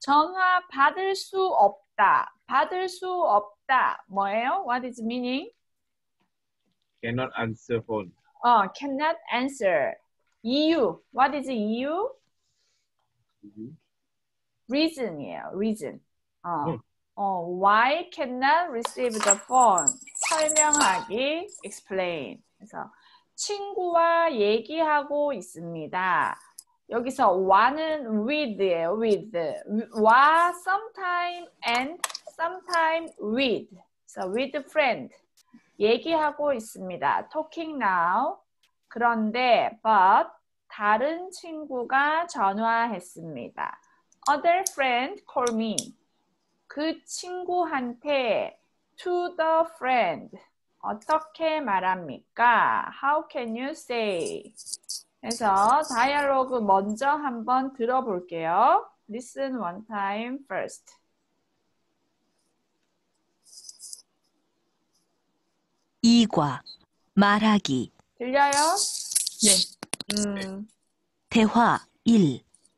전화 받을 수 없다. 받을 수 없다. 뭐예요? What is meaning? Cannot answer phone. Cannot answer. 이유. What is 이유? Reason이에요. Reason. Why cannot receive the phone? 설명하기. Explain. 그래서 친구와 얘기하고 있습니다. 여기서 와는 with예요. with. 와 sometime and sometime with. So with friend. 얘기하고 있습니다. Talking now. 그런데 but 다른 친구가 전화했습니다. Other friend call me. 그 친구한테 to the friend. 어떻게 말합니까? How can you say? 그래서 다이얼로그 먼저 한번 들어볼게요. Listen one time first. 이과 말하기 들려요? 네. 대화 1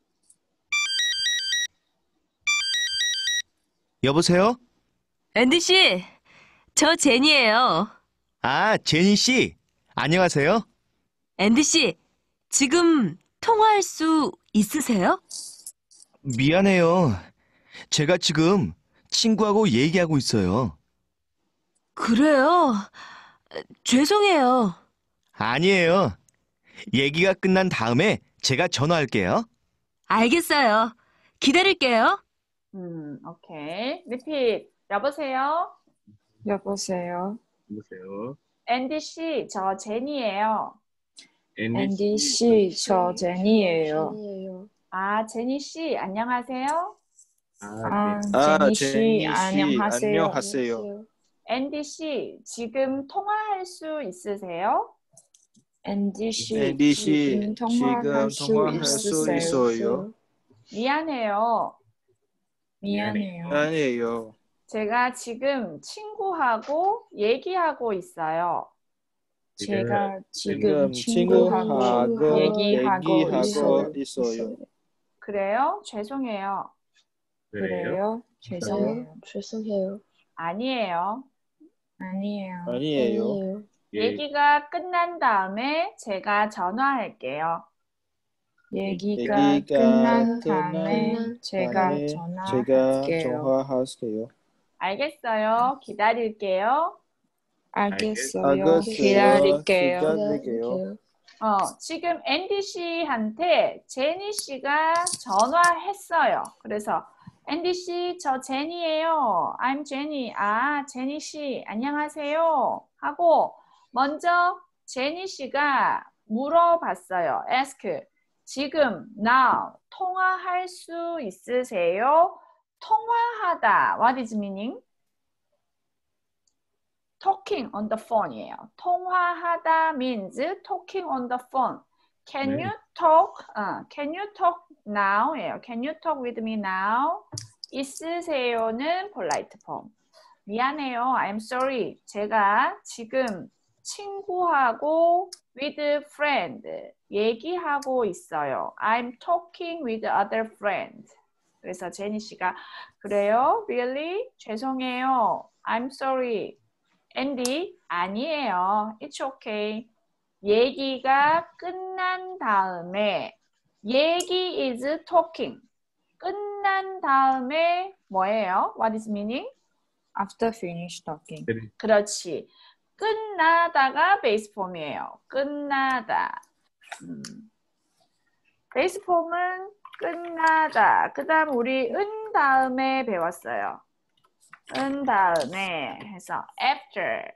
여보세요? 앤디 씨, 저 제니예요. 아, 제니 씨. 안녕하세요. 앤디 씨, 지금 통화할 수 있으세요? 미안해요. 제가 지금 친구하고 얘기하고 있어요. 그래요? 죄송해요. 아니에요. 얘기가 끝난 다음에 제가 전화할게요. 알겠어요. 기다릴게요. 오케이. Repeat. 여보세요? 여보세요. 여보세요. 앤디 씨, 저 제니예요. 앤디 씨, 저 제니예요. 아, 제니 씨, 안녕하세요. 제니 씨, 안녕하세요. 앤디 씨, 지금 통화할 수 있으세요? 앤디 씨, 앤디 씨, 지금 통화할 수 있어요? 미안해요. 미안해요. 제가 지금 친구하고 얘기하고 있어요. 제가 지금 친구하고 얘기하고 있어요. 그래요? 죄송해요. 그래요? 죄송해요. 아니에요. 아니에요. 얘기가 끝난 다음에 제가 전화할게요. 얘기가 끝난 다음에 제가 전화할게요. 알겠어요. 기다릴게요. 알겠어요. 기다릴게요. 지금 앤디 씨한테 제니 씨가 전화했어요. 그래서 앤디 씨, 저 제니예요. I'm 제니. 아, 제니 씨, 안녕하세요. 하고 먼저 제니 씨가 물어봤어요. Ask. 지금 now 통화할 수 있으세요? 통화하다. What is meaning? Talking on the phone이에요. 통화하다 means talking on the phone. Can you talk? Can you talk now예요. Can you talk with me now? 있으세요는 polite form. 미안해요. I'm sorry. 제가 지금 친구하고 with friend 얘기하고 있어요. I'm talking with other friend. 그래서 제니 씨가 그래요? Really? 죄송해요. I'm sorry. 앤디, 아니에요. It's okay. 얘기가 끝난 다음에 얘기 is talking. 끝난 다음에 뭐예요? What is meaning? After finish talking. 그렇지. 끝나다가 베이스 폼이에요. 끝나다. 베이스 폼은 끝나다. 그 다음 우리 은 다음에 배웠어요. 은 다음에 해서 after.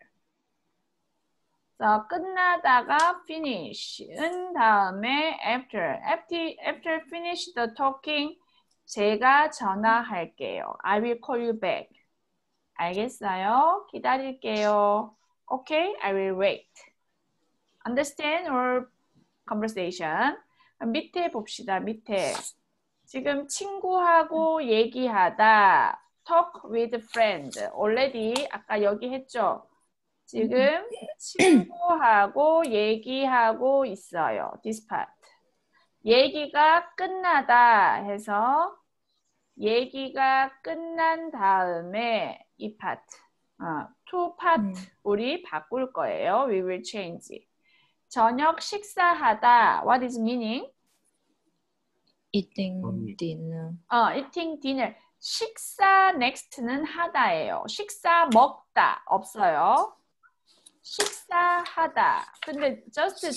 그래서 끝나다가 finish. 은 다음에 after. After finish the talking, 제가 전화할게요. I will call you back. 알겠어요? 기다릴게요. Okay, I will wait. Understand our conversation? 밑에 봅시다. 밑에. 지금 친구하고 얘기하다. Talk with friend. Already 아까 여기 했죠? 지금 친구하고 얘기하고 있어요. This part. 얘기가 끝나다 해서 얘기가 끝난 다음에 이 파트, to part 우리 바꿀 거예요. We will change. 저녁 식사하다. What is meaning? Eating dinner. eating dinner. 식사 next는 하다예요. 식사 먹다 없어요. 식사하다. 근데 just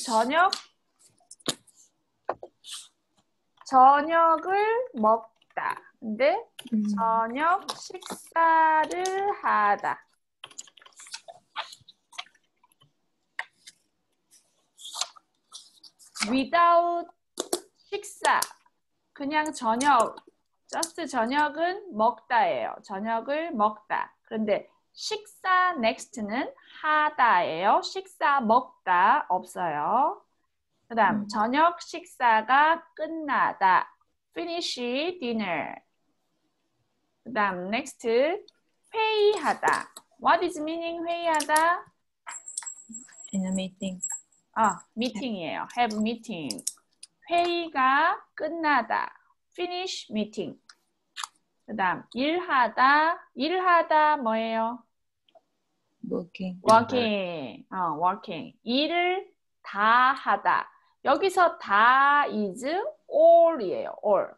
저녁을 먹다. 근데 저녁 식사를 하다. without 식사. 그냥 just 저녁은 먹다예요. 저녁을 먹다. 그런데 식사 next는 하다예요. 식사 먹다 없어요. 그 다음 저녁 식사가 끝나다. finish dinner. 그 다음 next 회의하다. What is meaning 회의하다? In a meeting. meeting이에요. have meeting. 회의가 끝나다. finish meeting. 그 다음 일하다 뭐예요? Working. working. 일을 다 하다. 여기서 다 is all이에요. all.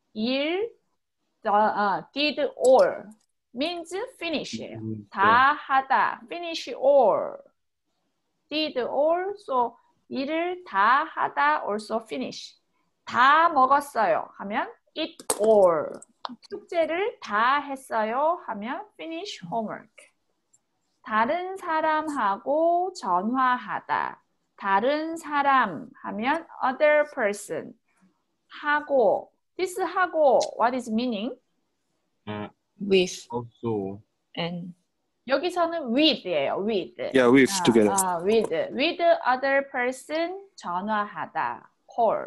did all means finish예요. 다 하다. finish all. did all, so 일을 다 하다, also finish. 다 먹었어요 하면 eat all. 숙제를 다 했어요 하면 finish homework. 다른 사람하고 전화하다. 다른 사람 하면 other person. 하고, this 하고, what is meaning? With Also. and 여기서는 with예요. with. Yeah, with together. with other person 전화하다. call.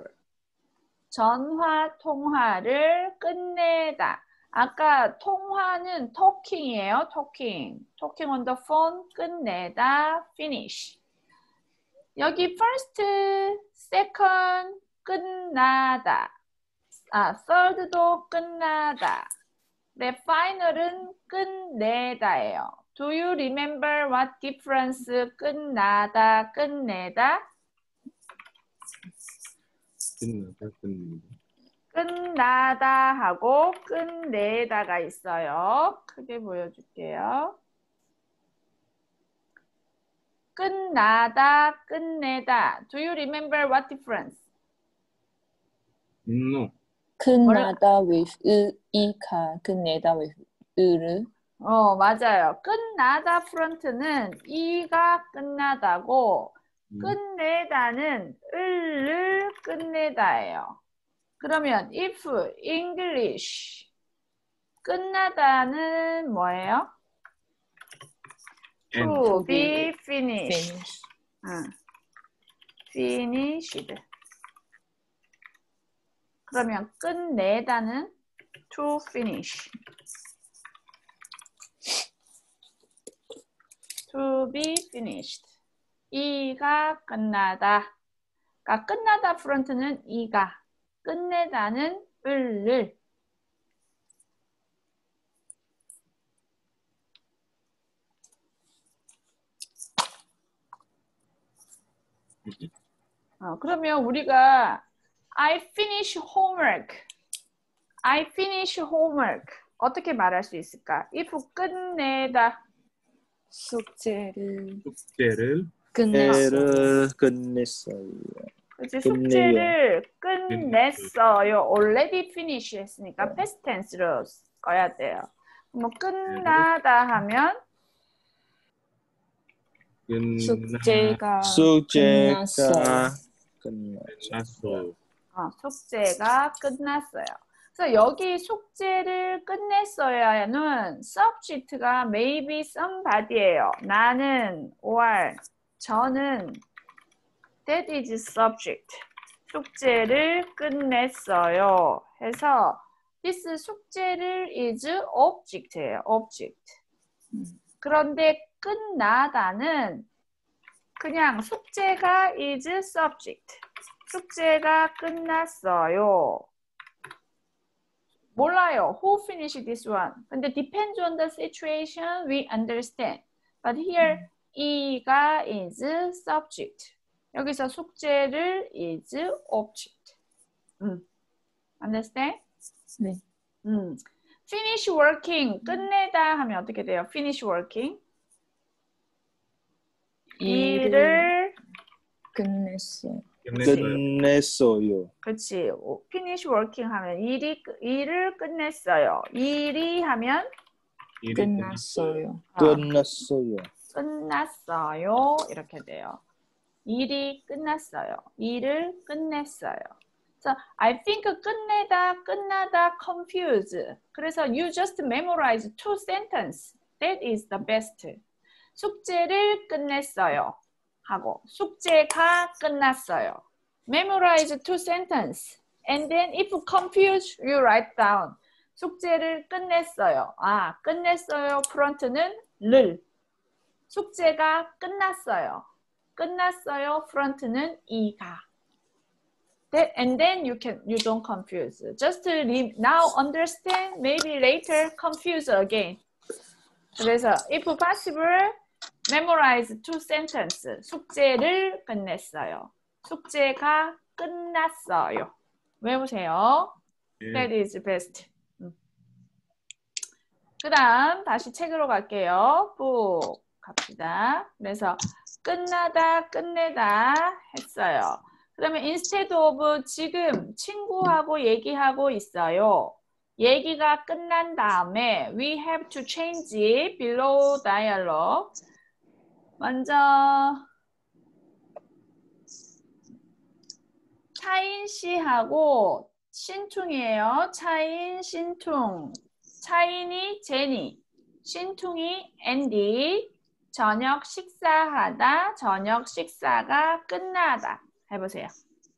전화 통화를 끝내다. 아까 통화는 talking이에요. talking on the phone 끝내다. finish. 여기 first, second 끝나다. third도 끝나다. 네, final은 끝내다예요. Do you remember what difference 끝나다, 끝내다? 끝나다 하고 끝내다가 있어요. 크게 보여줄게요. 끝나다, 끝내다. Do you remember what difference? No. 끝나다 with 이카 끝내다 with 으를 맞아요. 끝나다 프론트는 이가 끝나다고 끝내다는 을을 끝내다예요. 그러면 if English 끝나다는 뭐예요? To be finished. finished. 그러면 끝내다는 to finish. to be finished. 이가 끝나다. 그러니까 끝나다 프론트는 이가, 끝내다는 을을. 그러면 우리가 I finish homework. I finish homework. 어떻게 말할 수 있을까? if 끝내다. 숙제를 끝냈어요. 그치, 숙제를 끝냈어요. already finish 했으니까 past tense로 써야 돼요. 뭐 끝나다 하면 숙제가 끝났어요. 숙제가 끝났어요. 그래서 여기 숙제를 끝냈어야는 subject가 maybe somebody예요. 나는 or 저는 that is subject. 숙제를 끝냈어요. 해서 this 숙제를 is object예요. object. 그런데 끝나다는 그냥 숙제가 is subject. 숙제가 끝났어요. 몰라요. Who finished this one? 근데 depends on the situation, we understand. But here E가 is subject. 여기서 숙제를 is object. Understand? 네. Finish working. 끝내다 하면 어떻게 돼요? Finish working. 일을 끝냈어요. 끝냈어요. 그렇지. Finish working 하면 일을 끝냈어요. 일이 하면 끝났어요. 끝났어요. 끝났어요. 이렇게 돼요. 일이 끝났어요. 일을 끝냈어요. So I think 끝내다, 끝나다, confuse. 그래서 you just memorize 2 sentences. That is the best. 숙제를 끝냈어요. 하고 숙제가 끝났어요. Memorize 2 sentences. And then if confused, you write down. 숙제를 끝냈어요. 아, 끝냈어요. 프론트는 를. 숙제가 끝났어요. 끝났어요. 프론트는 이가. And then you don't confuse. Just now understand, maybe later confuse again. 그래서 if possible, memorize 2 sentences. 숙제를 끝냈어요. 숙제가 끝났어요. 외우세요. That is best. 그 다음 다시 책으로 갈게요. book 갑시다. 그래서 끝나다, 끝내다 했어요. 그 다음에 instead of 지금 친구하고 얘기하고 있어요. 얘기가 끝난 다음에 we have to change it below dialogue. 먼저 차인 씨하고 신퉁이에요. 차인, 신퉁. 차인이 제니, 신퉁이 앤디. 저녁 식사하다, 저녁 식사가 끝나다. 해보세요.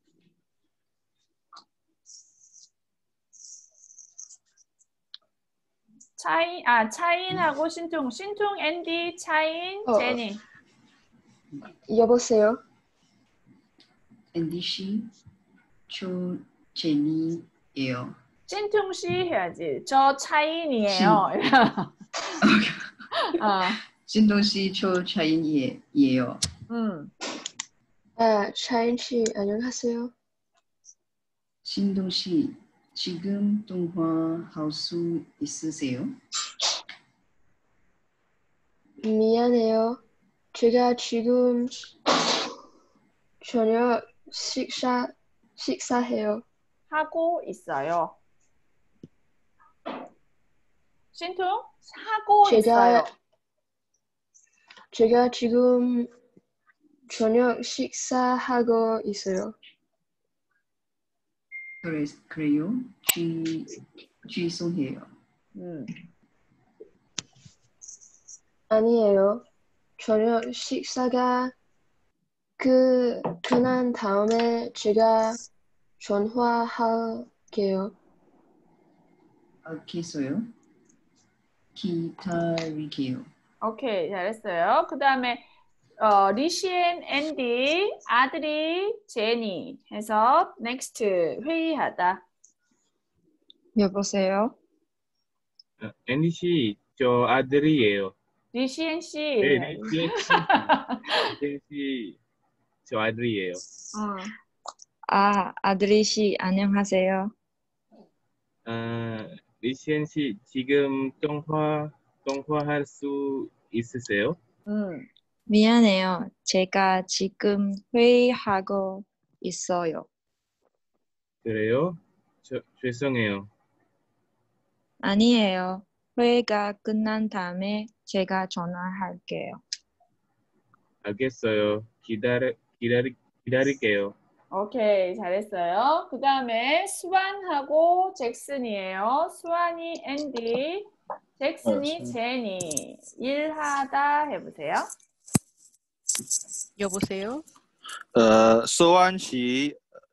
차인하고 신퉁. 신퉁, 앤디, 차인, 제니. 여보세요? 앤디 씨, 저 제니예요. 신퉁 씨 해야지. 저 차인이에요. 신동 씨, 저 차인이에요. 차인 씨, 안녕하세요. 신동 씨, 지금 통화할 수 있으세요? 미안해요. 제가 지금 저녁 식사해요. 하고 있어요. 신퉁? 하고 있어요. 제가 지금 저녁 식사하고 있어요. 그래요? 죄송해요. 아니에요. 저녁 식사가 끝난 다음에 제가 전화할게요. 알겠어요. 기다릴게요. 오케이, 잘했어요. 그 다음에 리시앤 앤디, 아들이 제니 해서 next 회의하다. 여보세요? 앤디 씨, 저 아들이에요. 리시앤 씨. 네, 리시앤 씨, 저 아들이에요. 아들이 씨, 안녕하세요. 리시앤 씨, 지금 통화할 수 있으세요? 미안해요. 제가 지금 회의하고 있어요. 그래요? 죄송해요. 아니에요. 회의가 끝난 다음에 제가 전화할게요. 알겠어요. 기다릴게요. 오케이, 잘했어요. 그 다음에 수완하고 잭슨이에요. 수완이 앤디, 잭슨이 제니. 일하다 해보세요. 여보세요? 소환 씨,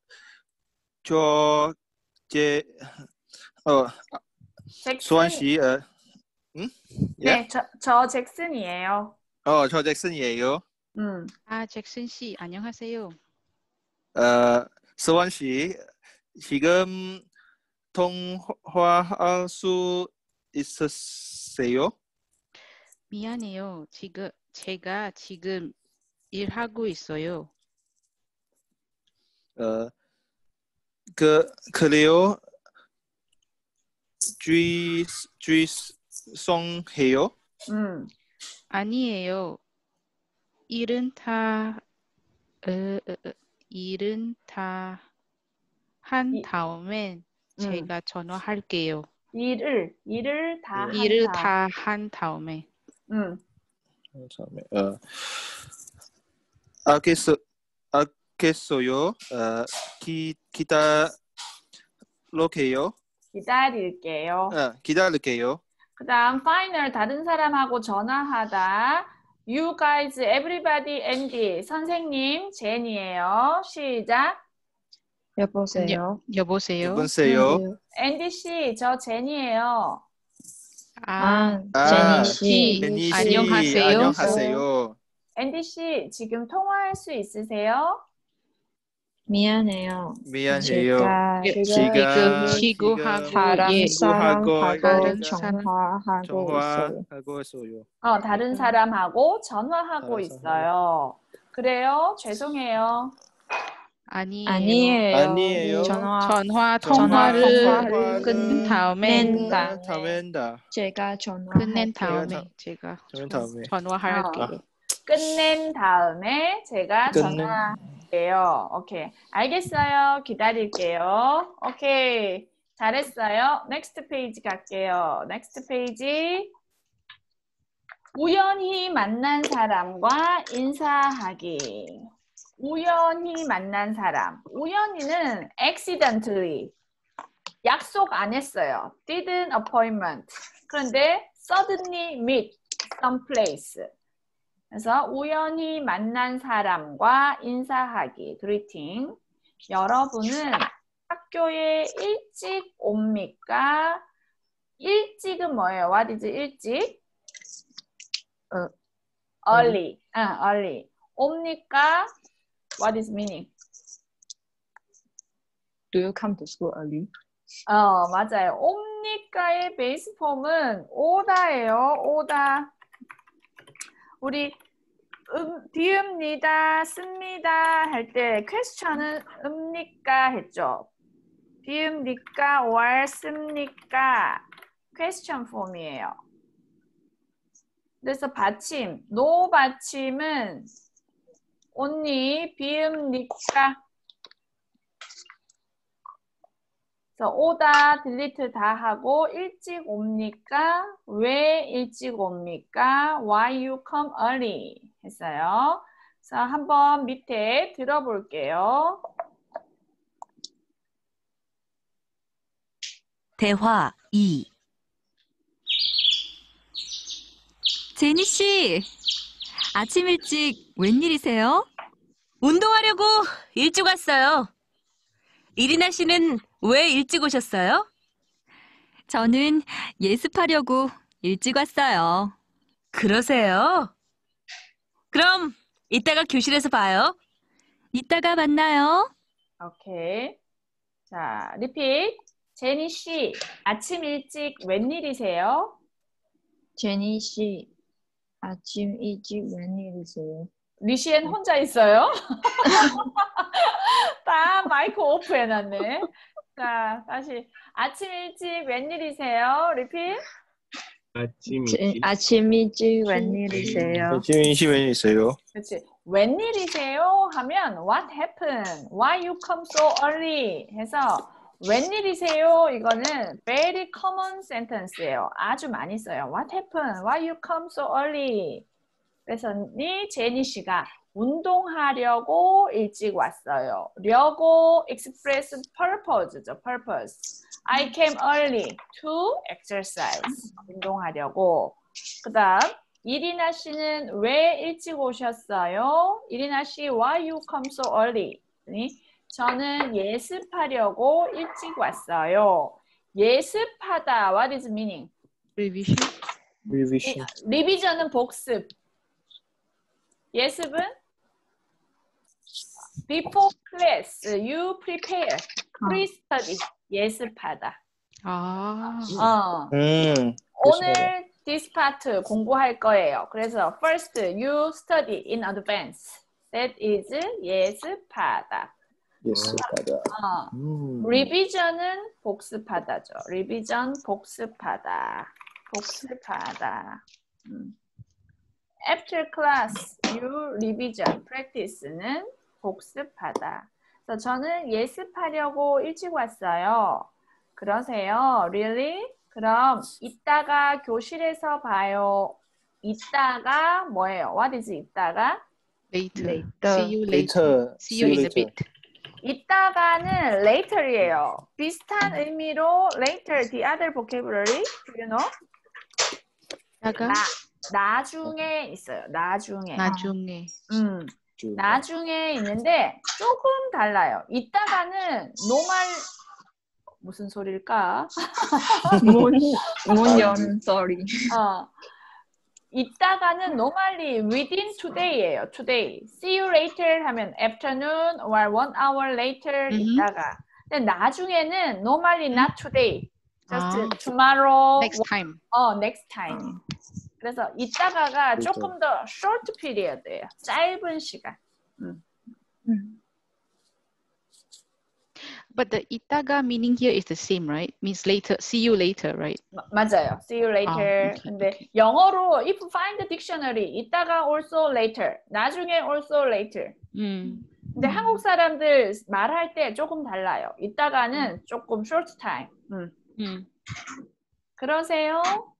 소환 씨, 네, 저 잭슨이에요. 저 잭슨이에요. 잭슨 씨, 안녕하세요. 소환 씨, 지금 통화할 수 있으세요? 미안해요. 제가 지금 일하고 있어요. 그래요? 죄송해요? 아니에요. 일은 다 한 다음에 제가 전화할게요. 일을 다 일을 한다. 다 한 다음에. 알겠어요. 기다릴게요. 기다릴게요. 기다릴게요. 그 다음 final 다른 사람하고 전화하다. You guys, everybody, Andy. 선생님, 제니예요. 시작. 여보세요. 여보세요. 여보세요. 앤디 씨, 저 제니예요. 제니 씨. 제니 씨, 안녕하세요. 안녕하세요. 앤디 씨, 지금 통화할 수 있으세요? 미안해요. 미안해요. 제가 지금 다른 사람하고 다른 전화하고 있어요. 하고 있어요. 다른 사람하고 전화하고 다른 있어요. 그래요? 죄송해요. 아니에요. 전화 통화를 끝낸 다음에 제가 끝낸 다음에 제가 전화할게요. 끝낸 다음에 제가 전화할게요. 오케이. 알겠어요. 기다릴게요. 오케이. 잘했어요. 넥스트 페이지 갈게요. 넥스트 페이지. 우연히 만난 사람과 인사하기. 우연히 만난 사람. 우연히는 accidentally. 약속 안 했어요. Didn't appointment. 그런데 suddenly meet someplace. 그래서 우연히 만난 사람과 인사하기. greeting. 여러분은 학교에 일찍 옵니까? 일찍은 뭐예요? What is 일찍? early. early. 옵니까? What is meaning? Do you come to school early? 맞아요. 옵니까의 베이스 폼은 오다예요. 오다. 우리 비읍니다, 씁니다 할 때 question은 읍니까 했죠. 비읍니까 or 씁니까? question 폼이에요. 그래서 받침, no 받침은 only 비읍니까? 그래서 오다, delete 다 하고 일찍 옵니까? 왜 일찍 옵니까? Why you come early? 했어요. 그래서 한번 밑에 들어볼게요. 대화 2. 제니 씨, 아침 일찍 웬일이세요? 운동하려고 일찍 왔어요. 이리나 씨는 왜 일찍 오셨어요? 저는 예습하려고 일찍 왔어요. 그러세요? 그럼 이따가 교실에서 봐요. 이따가 만나요. 오케이. 자, 리핏. 제니 씨, 아침 일찍 웬일이세요? 제니 씨, 아침 일찍 웬일이세요? 리시엔 혼자 있어요? 다 마이크 오프 해놨네. 자, 다시. 아침 일찍 웬일이세요? 리핏. 아침 일찍 웬일이세요? 아침 일찍 웬일이세요? 그렇지. 웬일이세요? 하면 what happened? Why you come so early? 해서 웬일이세요? 이거는 very common sentence예요. 아주 많이 써요. What happened? Why you come so early? 그래서 제니 씨가 운동하려고 일찍 왔어요. 려고 express purpose죠. purpose. I came early to exercise. 운동하려고. 그 다음 이리나 씨는 왜 일찍 오셨어요? 이리나 씨, why you come so early? 저는 예습하려고 일찍 왔어요. 예습하다. What is meaning? Revision. 리비전은 복습. 예습은 before class, you prepare. Pre-study. 예습하다. 아, 오늘 this part 공부할 거예요. 그래서 first you study in advance. That is 예습하다. 예습하다. revision은 복습하다죠. revision 복습하다. 복습하다. After class, you revision. practice는 복습하다. 그래서 저는 예습하려고 일찍 왔어요. 그러세요? Really? 그럼 이따가 교실에서 봐요. 이따가 뭐예요? What is 이따가? later. See you later. Later. See you in a bit. 이따가는 later이에요. 비슷한 의미로 later, the other vocabulary, do you know? 이따가 나중에 있어요. 나중에. 나중에. 나중에 있는데 조금 달라요. 이따가는 normal 무슨 소리일까? 문 여는 소리. 이따가는 normally within today예요. today. See you later 하면 afternoon or 1 hour later 이따가. 근데 나중에는 normally not today. Just tomorrow. Next time. next time. 그래서 이따가가 조금 더 short period예요. 짧은 시간. But the 이따가 meaning here is the same, right? Means later. See you later, right? 맞아요. See you later. okay, 근데 okay. 영어로 if you find the dictionary 이따가 also later. 나중에 also later. 근데 한국 사람들 말할 때 조금 달라요. 이따가는 조금 short time. 그러세요?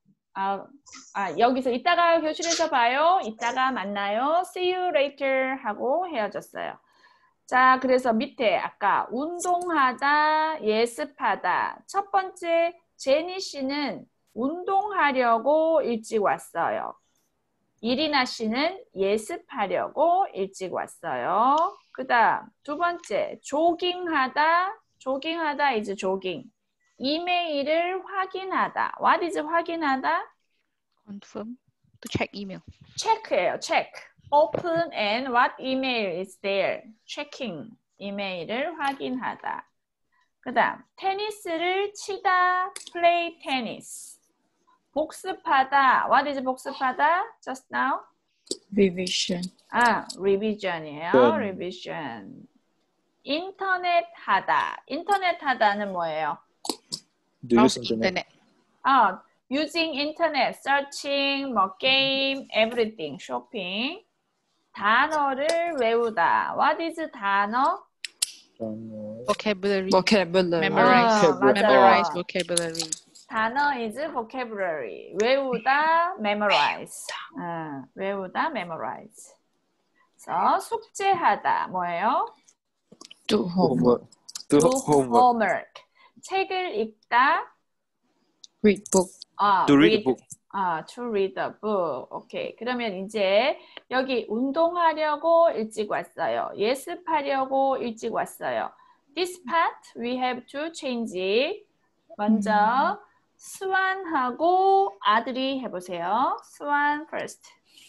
여기서 이따가 교실에서 봐요. 이따가 만나요. See you later 하고 헤어졌어요. 자, 그래서 밑에 아까 운동하다, 예습하다. 첫 번째 제니 씨는 운동하려고 일찍 왔어요. 이리나 씨는 예습하려고 일찍 왔어요. 그 다음 두 번째 조깅하다. 조깅하다 is 조깅. 이메일을 확인하다. What is 확인하다? Confirm. To check email. 체크예요. check. Open and what email is there? Checking. 이메일을 확인하다. 그 다음 테니스를 치다. Play tennis. 복습하다. What is 복습하다? Just now? Revision. revision이에요. revision. 인터넷 하다. 인터넷 하다는 뭐예요? Use internet. using internet, searching, game, everything, shopping. 단어를 외우다. What is 단어? Vocabulary. Vocabulary. Memorize. 맞아요. Memorize vocabulary. 단어 is vocabulary. 외우다, memorize. 외우다, memorize. 그래서 숙제하다. 뭐예요? Do homework. Do homework. 책을 읽다. Read book. To read a book. to read a book. 오케이. 그러면 이제 여기 운동하려고 일찍 왔어요. 예습하려고 일찍 왔어요. This part we have to change it. 먼저 수완하고 아들이 해보세요. 수완 first.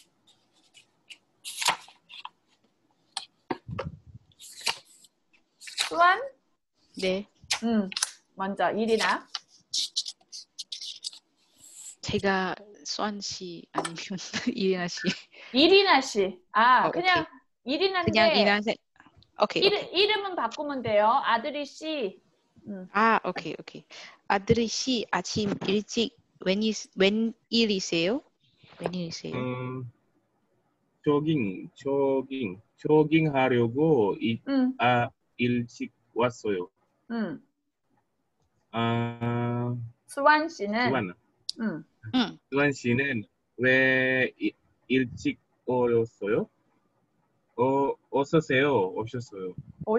수완? 네. 먼저 이리나. 제가 수완 씨 아니면 이리나 씨. 이리나 씨. 그냥 오케이. 이리나인데. 그냥 이리나 씨. 오케이. 이름은 바꾸면 돼요. 아들이 씨. 오케이. 아들이 씨 아침 일찍 웬일이세요? 조깅하려고 일찍 왔어요. 수완 씨는 수완 씨는 왜 일찍 오셨어요? 오셨어요.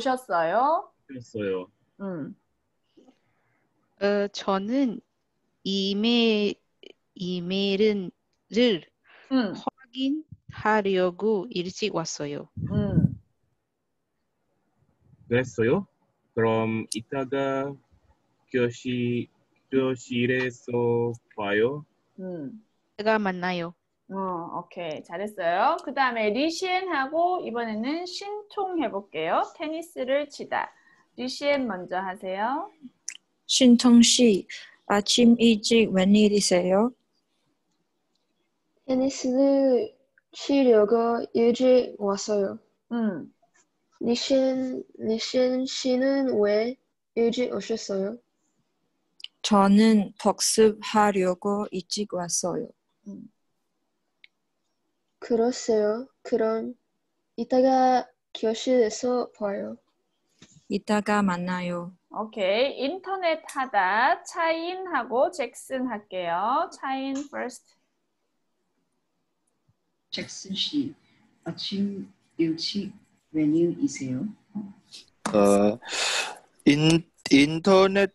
저는 이메일을 확인하려고 일찍 왔어요. 그랬어요? 그럼 이따가 교실에서 봐요. 제가 만나요. 오케이. 잘했어요. 그 다음에 리시엔하고 이번에는 신통 해볼게요. 테니스를 치다. 리시엔 먼저 하세요. 신통 씨, 아침 일찍 웬일이세요? 테니스를 치려고 일찍 왔어요. 니신 씨는 왜 일찍 오셨어요? 저는 복습하려고 일찍 왔어요. 그러세요. 그럼 이따가 교실에서 봐요. 이따가 만나요. 오케이. 인터넷 하다. 차인하고 잭슨 할게요. 차인 first. 잭슨 씨, 아침 일찍 웬일이세요? 인터넷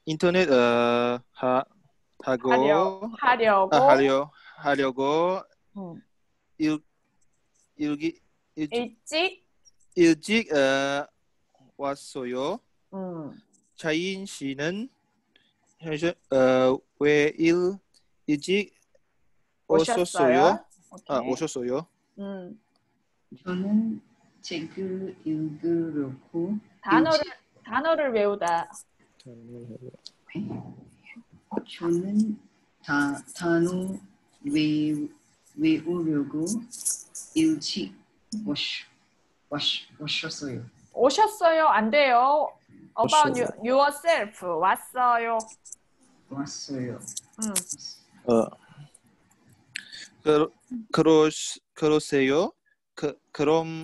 하려고 일찍 왔어요. 차인 씨는 왜 일찍 오셨어요? 오셨어요? 저는 책을 읽으려고 단어를 외우다. 저는 단어 외우려고 일찍 오셨어요. 오셨어요? 안 돼요. About yourself. 왔어요. 왔어요. 그러세요? 그럼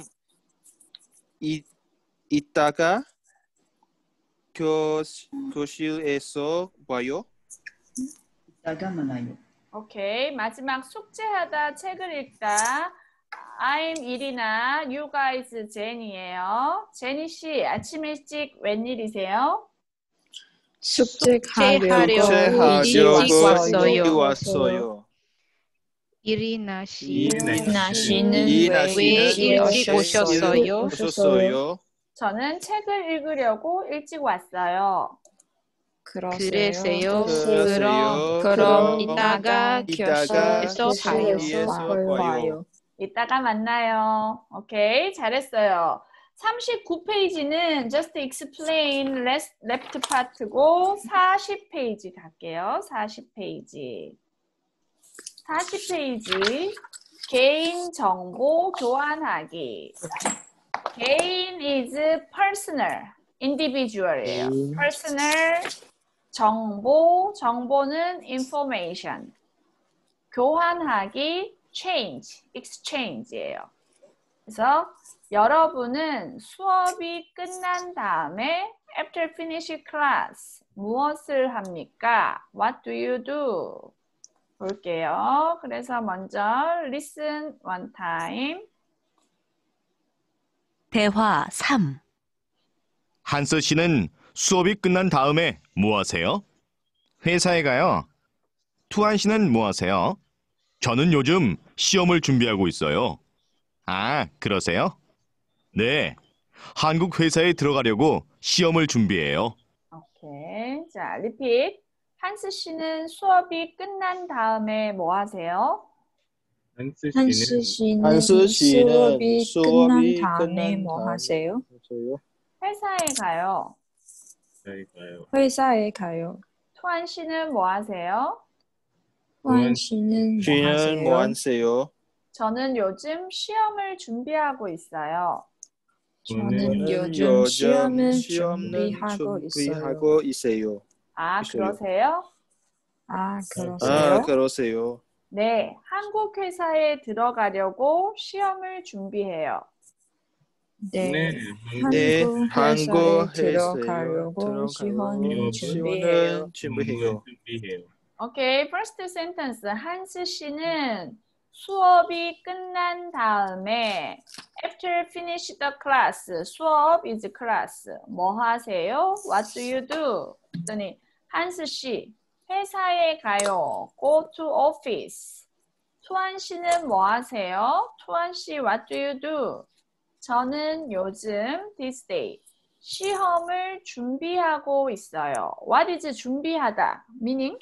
이따가 교실에서 봐요. 이따가 만나요. 오케이. 마지막 숙제하다, 책을 읽다. I'm 일이나 you guys 제니예요. 제니 씨, 아침 일찍 웬일이세요? 숙제하려고 일찍 왔어요. 이리나 씨는 왜 일찍 오셨어요? 저는 책을 읽으려고 일찍 왔어요. 그러세요. 그럼 그럼 이따가 교실에서 봐요. 이따가 만나요. 오케이, 잘했어요. 39페이지는 just explain left part고 40페이지 갈게요. 40페이지. 40페이지 개인정보 교환하기. 개인 is personal, individual이에요. personal 정보는 information. 교환하기 exchange예요. 그래서 여러분은 수업이 끝난 다음에 after finish class 무엇을 합니까? What do you do? 볼게요. 그래서 먼저 listen one time. 대화 3. 한서 씨는 수업이 끝난 다음에 뭐 하세요? 회사에 가요. 투한 씨는 뭐 하세요? 저는 요즘 시험을 준비하고 있어요. 아, 그러세요? 네, 한국 회사에 들어가려고 시험을 준비해요. 오케이. 자, repeat. 한스 씨는 수업이 끝난 다음에 뭐 하세요? 한스 씨는 수업이 끝난 다음에 뭐 하세요? 회사에 가요. 회사에 가요. 투한 씨는 뭐 하세요? 투한 씨는 뭐 하세요? 저는 요즘 시험을 준비하고 있어요. 저는 요즘 시험을 준비하고 있어요. 아, 그러세요? 그러세요. 네, 한국 회사에 들어가려고 시험을 준비해요. 네, 한국 회사에 들어가려고 시험을 준비해요. 오케이, first sentence. 한스 씨는 수업이 끝난 다음에 after finish the class, 수업 is class. 뭐 하세요? What do you do? 그랬더니 한스 씨, 회사에 가요. Go to office. 투한 씨는 뭐 하세요? 투한 씨, what do you do? 저는 요즘 this day 시험을 준비하고 있어요. What is 준비하다? Meaning?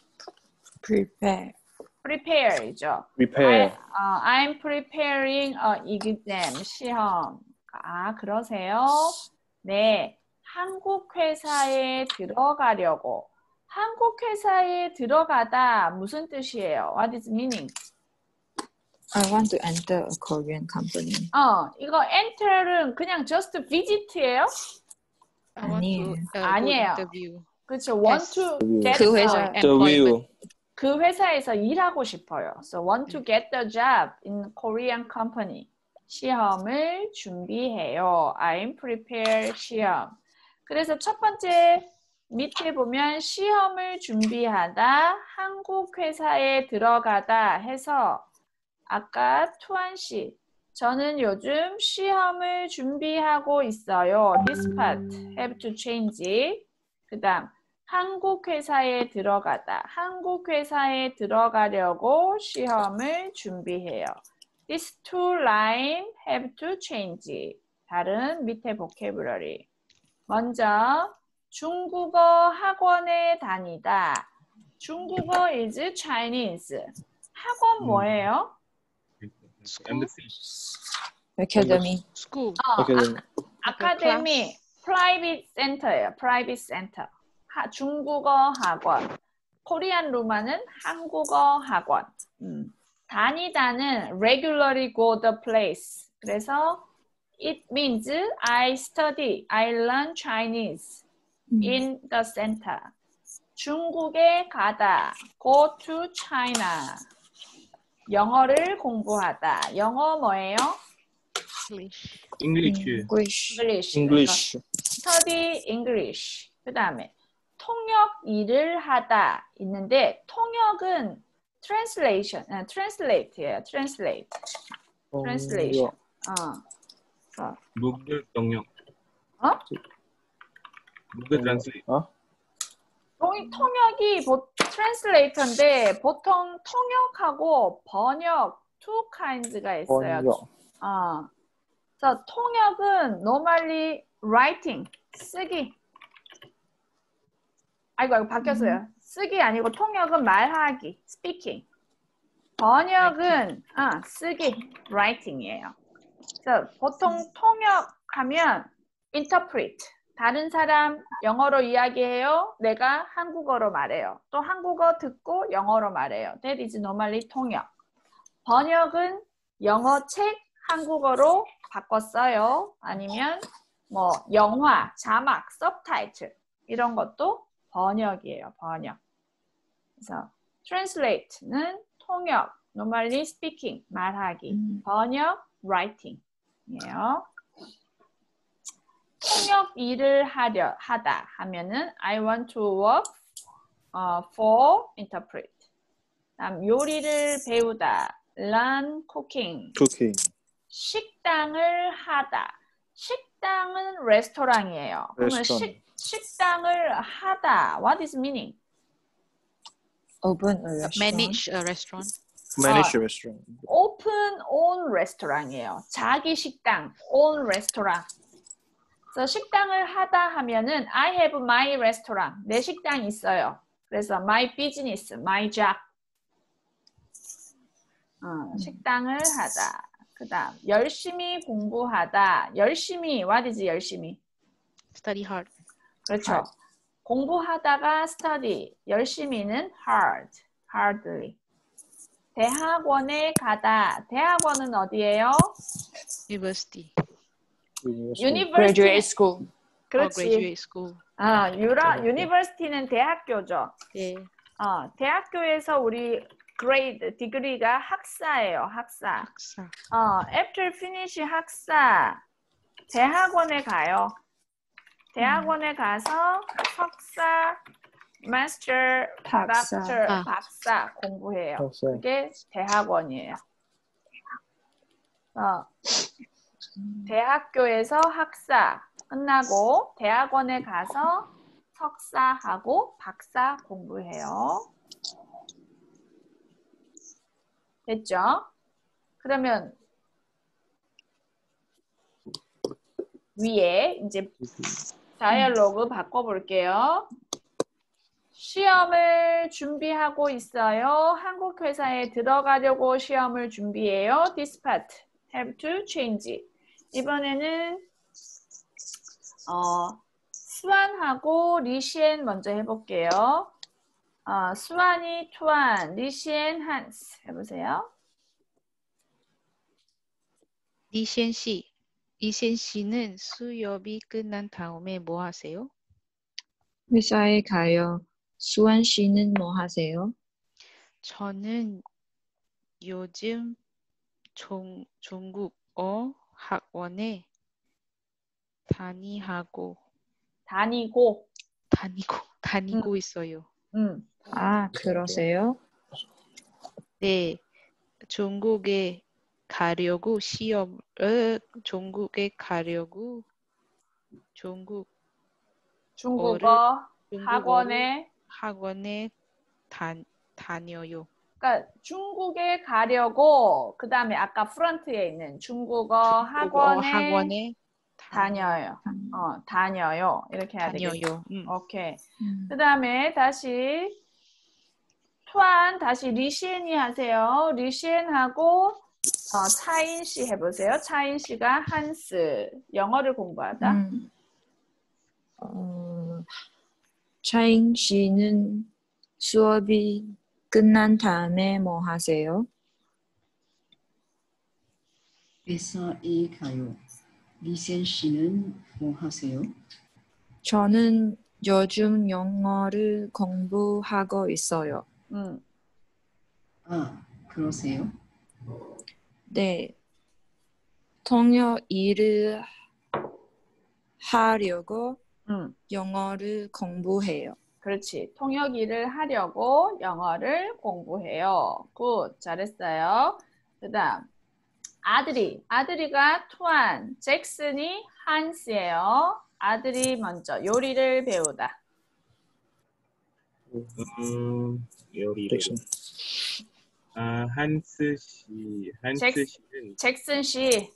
Prepare이죠. I'm preparing an exam. 시험. 아, 그러세요? 네. 한국 회사에 들어가려고. 한국 회사에 들어가다 무슨 뜻이에요? What is meaning? I want to enter a Korean company. 이거 enter은 그냥 just visit예요? 아니에요. 아니에요. Interview. 그렇죠. Want to get 그 회사 The view. 그 회사에서 일하고 싶어요. So want to get the job in Korean company. 시험을 준비해요. I'm prepare 시험. 그래서 첫 번째 밑에 보면 시험을 준비하다, 한국 회사에 들어가다 해서 아까 투안 씨, 저는 요즘 시험을 준비하고 있어요. This part have to change. 그다음 한국 회사에 들어가다. 한국 회사에 들어가려고 시험을 준비해요. These two lines have to change. 다른 밑에 vocabulary. 먼저 중국어 학원에 다니다. 중국어 is Chinese. 학원 뭐예요? Academy. School. 아카데미, private center예요. private center. 중국어 학원. 코리안 로마는 한국어 학원. 다니다는 regularly go the place. 그래서 it means I study, I learn Chinese in the center. 중국에 가다, go to China. 영어를 공부하다. 영어 뭐예요? English. Study English. 그 다음에 통역 일을 하다 있는데 통역은 translation예요. translation. Google 통역. Google Translate. 통역이 translator인데 보통 통역하고 번역 two kinds가 있어요. 그래서 통역은 normally writing, 쓰기. 아이고 바뀌었어요. 쓰기 아니고 통역은 말하기, speaking. 번역은 쓰기, writing이에요. 그래서 보통 통역하면 interpret. 다른 사람 영어로 이야기해요. 내가 한국어로 말해요. 또 한국어 듣고 영어로 말해요. That is normally 통역. 번역은 영어 책 한국어로 바꿨어요. 아니면 뭐 영화, 자막, subtitle 이런 것도 번역이에요. 번역. 그래서 translate는 통역, normally speaking, 말하기. 번역, writing이에요. 통역 일을 하다 하면은 I want to work for interpret. 다음 요리를 배우다 learn cooking. 식당을 하다. 식당은 레스토랑이에요. 그러면 식당을 하다. What is meaning? Open a restaurant. Manage a restaurant. Manage a restaurant. Open own restaurant이에요. 자기 식당, own restaurant. 그래서 식당을 하다 하면은 I have my restaurant. 내 식당 있어요. 그래서 my business, my job. 식당을 하다. 그다음 열심히 공부하다. 열심히, what is 열심히? Study hard. 그렇죠. 공부하다가 study. 열심히는 hardly. 대학원에 가다. 대학원은 어디예요? University. Graduate school. 그렇지. Graduate school. university는 대학교죠. 예. 대학교에서 우리 grade, degree가 학사예요. 학사. After finish 학사, 대학원에 가요. 대학원에 가서 석사, master, 박사 공부해요. 그게 대학원이에요. 대학교에서 학사 끝나고 대학원에 가서 석사하고 박사 공부해요. 됐죠? 그러면 위에 이제 다이얼로그 바꿔볼게요. 시험을 준비하고 있어요. 한국 회사에 들어가려고 시험을 준비해요. This part have to change. 이번에는 수완하고 리시엔 먼저 해볼게요. 수환이, 투안, 리시엔, 한스 해보세요. 리시엔 씨는 수업이 끝난 다음에 뭐 하세요? 회사에 가요. 수환 씨는 뭐 하세요? 저는 요즘 중국어 학원에 다니고 있어요. 아, 그러세요? 네, 중국에 가려고 중국어 중국어를 학원에 다녀요. 그러니까 중국에 가려고 그 다음에 아까 프런트에 있는 중국어 학원에 다녀요. 다녀요. 이렇게 해야 되겠죠. 오케이. 그 다음에 다시 투안 다시 리시엔이 하세요. 리시엔하고 차인 씨 해보세요. 차인 씨가 한스 영어를 공부하다. 차인 씨는 수업이 끝난 다음에 뭐 하세요? 회사에 가요. 리센 씨는 뭐 하세요? 저는 요즘 영어를 공부하고 있어요. 아, 그러세요? 네. 통역 일을 하려고 영어를 공부해요. 그렇지. 통역 일을 하려고 영어를 공부해요. 굿. 잘했어요. 그 다음 아들이가 투안, 잭슨이 한스예요. 아들이 먼저 요리를 배우다. 요리를. 한스 씨는 잭슨 씨.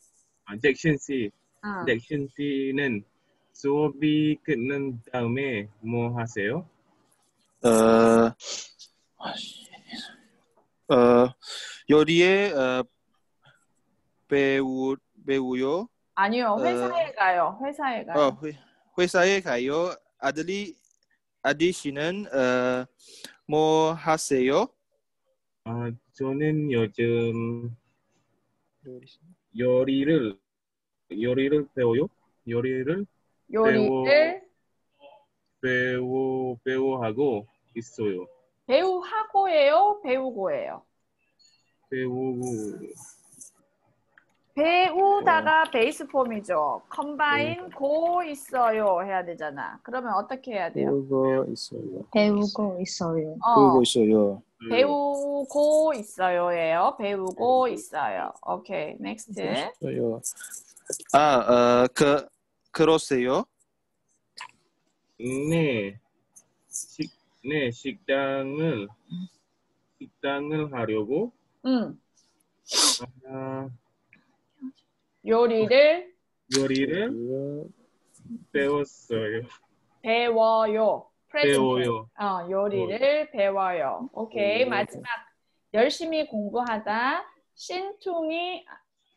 잭슨 씨는 수업이 끝난 다음에 뭐 하세요? 요리에 배우요. 아니요, 회사에 가요. 회사에 가요. 아들 씨는 뭐 하세요? 저는 요즘 요리를 배워요. 요리를 배우하고 있어요. 배우하고예요? 배우고예요? 배우다가 베이스 폼이죠. 컴바인 고 있어요 해야 되잖아. 그러면 어떻게 해야 돼요? 배우고 있어요. 배우고 있어요. 배우고 있어요. 배우고 있어요예요. 배우고 있어요. 오케이, 넥스트. 그러세요? 네, 식당을 하려고 요리를 배웠어요. 배워요. 요리를 배워요. 배워요. 오케이, 마지막 열심히 공부하다. 신퉁이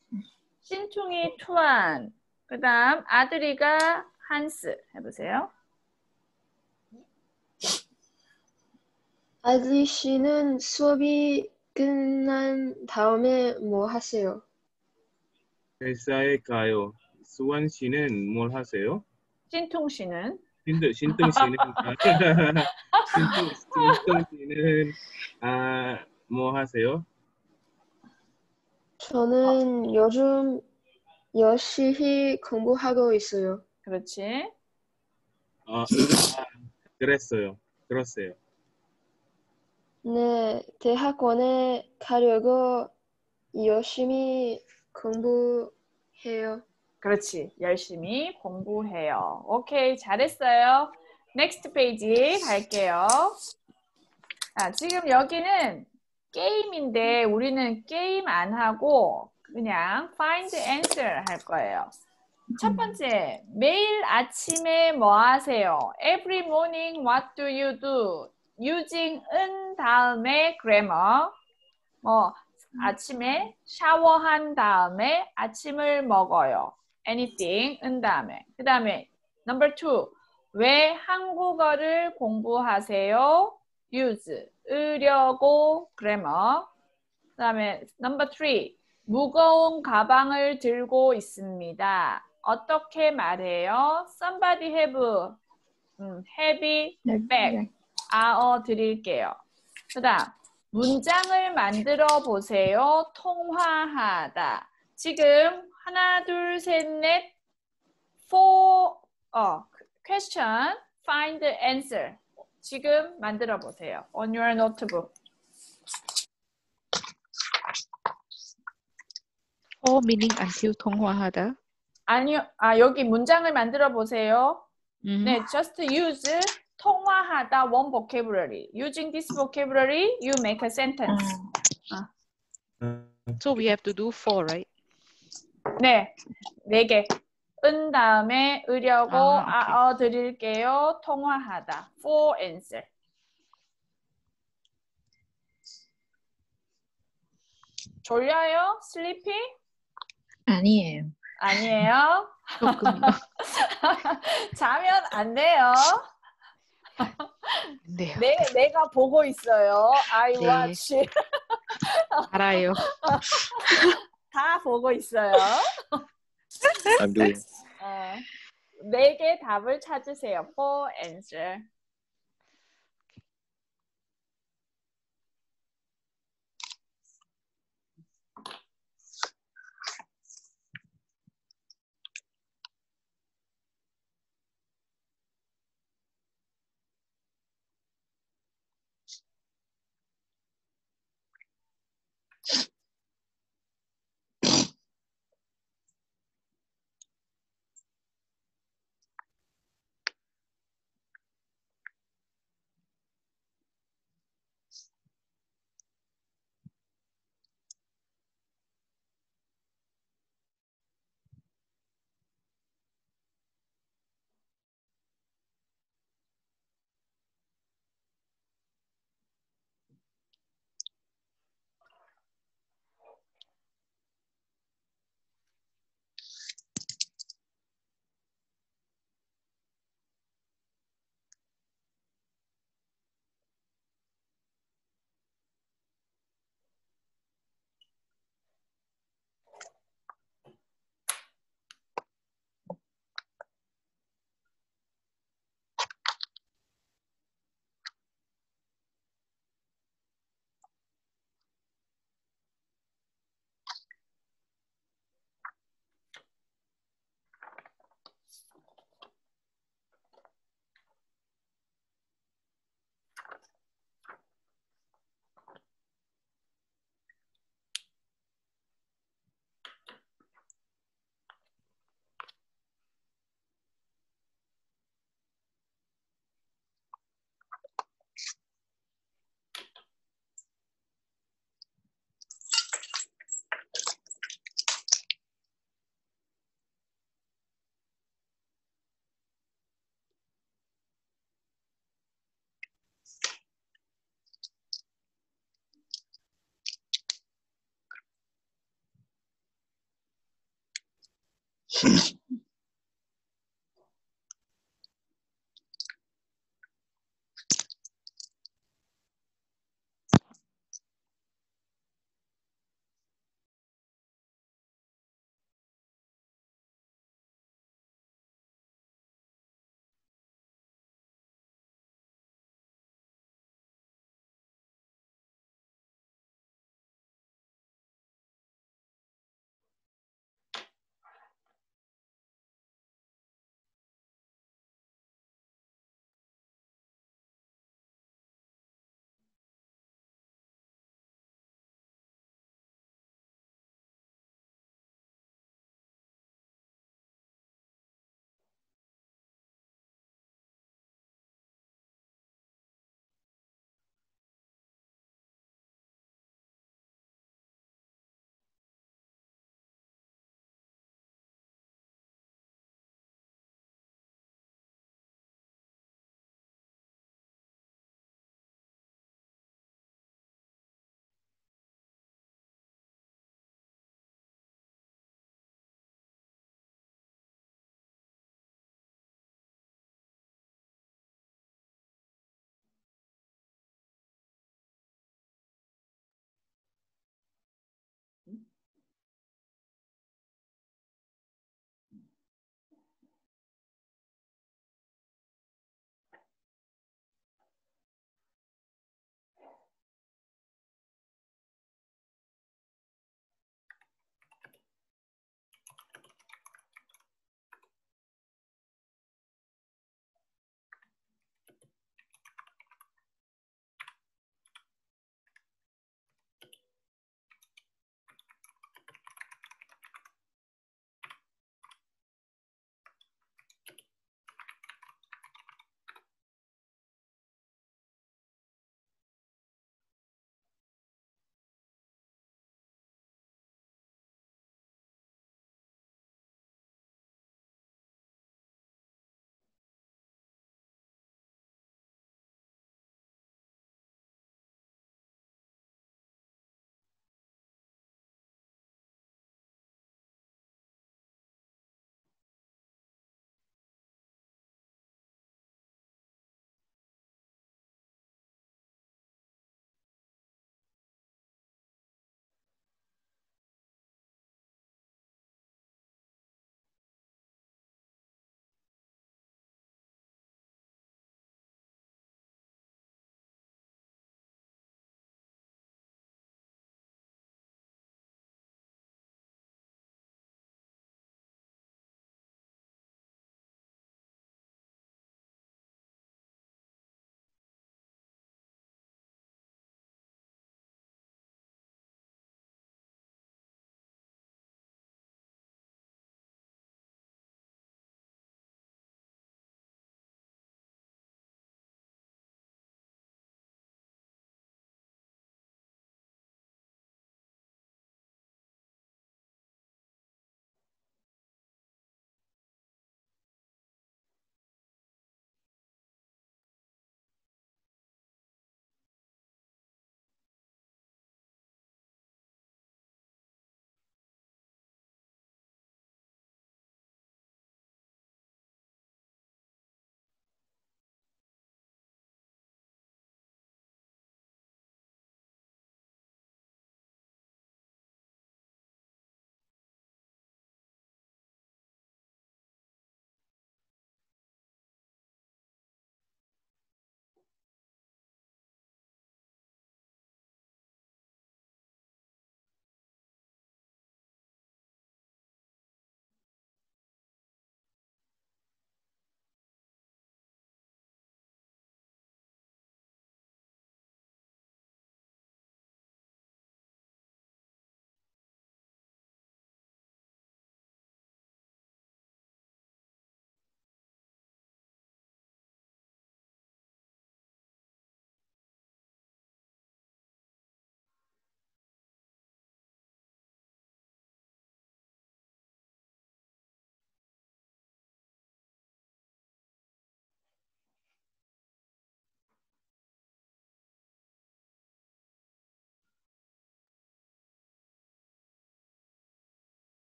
투안. 그 다음 아들이가 한스 해보세요. 아들 씨는 수업이 끝난 다음에 뭐 하세요? 회사에 가요. 수완 씨는 뭘 하세요? 신퉁 씨는 신tung 씨는 뭐 하세요? 저는 요즘 열심히 공부하고 있어요. 그렇지. 그랬어요. 네, 대학원에 가려고 열심히 공부해요. 그렇지. 열심히 공부해요. 오케이, 잘했어요. 넥스트 페이지 갈게요. 지금 여기는 게임인데 우리는 게임 안 하고 그냥 find answer 할 거예요. 첫 번째, 매일 아침에 뭐 하세요? Every morning, what do you do? using 은 다음에 grammar. 아침에 샤워한 다음에 아침을 먹어요. anything 은 다음에. 그 다음에 number 2, 왜 한국어를 공부하세요? use. 으려고 grammar. 그다음에 number 3. 무거운 가방을 들고 있습니다. 어떻게 말해요? Somebody have heavy bag. 드릴게요. 그다음 문장을 만들어 보세요. 통화하다. 지금 하나, 둘, 셋, 넷, four, question, find the answer. 지금 만들어 보세요. On your notebook. meaning until 통화하다. 아니요, 여기 문장을 만들어 보세요. 네, just use 통화하다 one vocabulary. Using this vocabulary, you make a sentence. So we have to do 4, right? 네, 4개. 은 다음에 으려고 드릴게요. 통화하다. For answer. 졸려요? Sleepy? 아니에요. 아니에요? 조금. 자면 안 돼요. 네. 내가 보고 있어요. I 네. watch. 알아요. 다 보고 있어요. I'm doing. 4개 답을 찾으세요. For answer.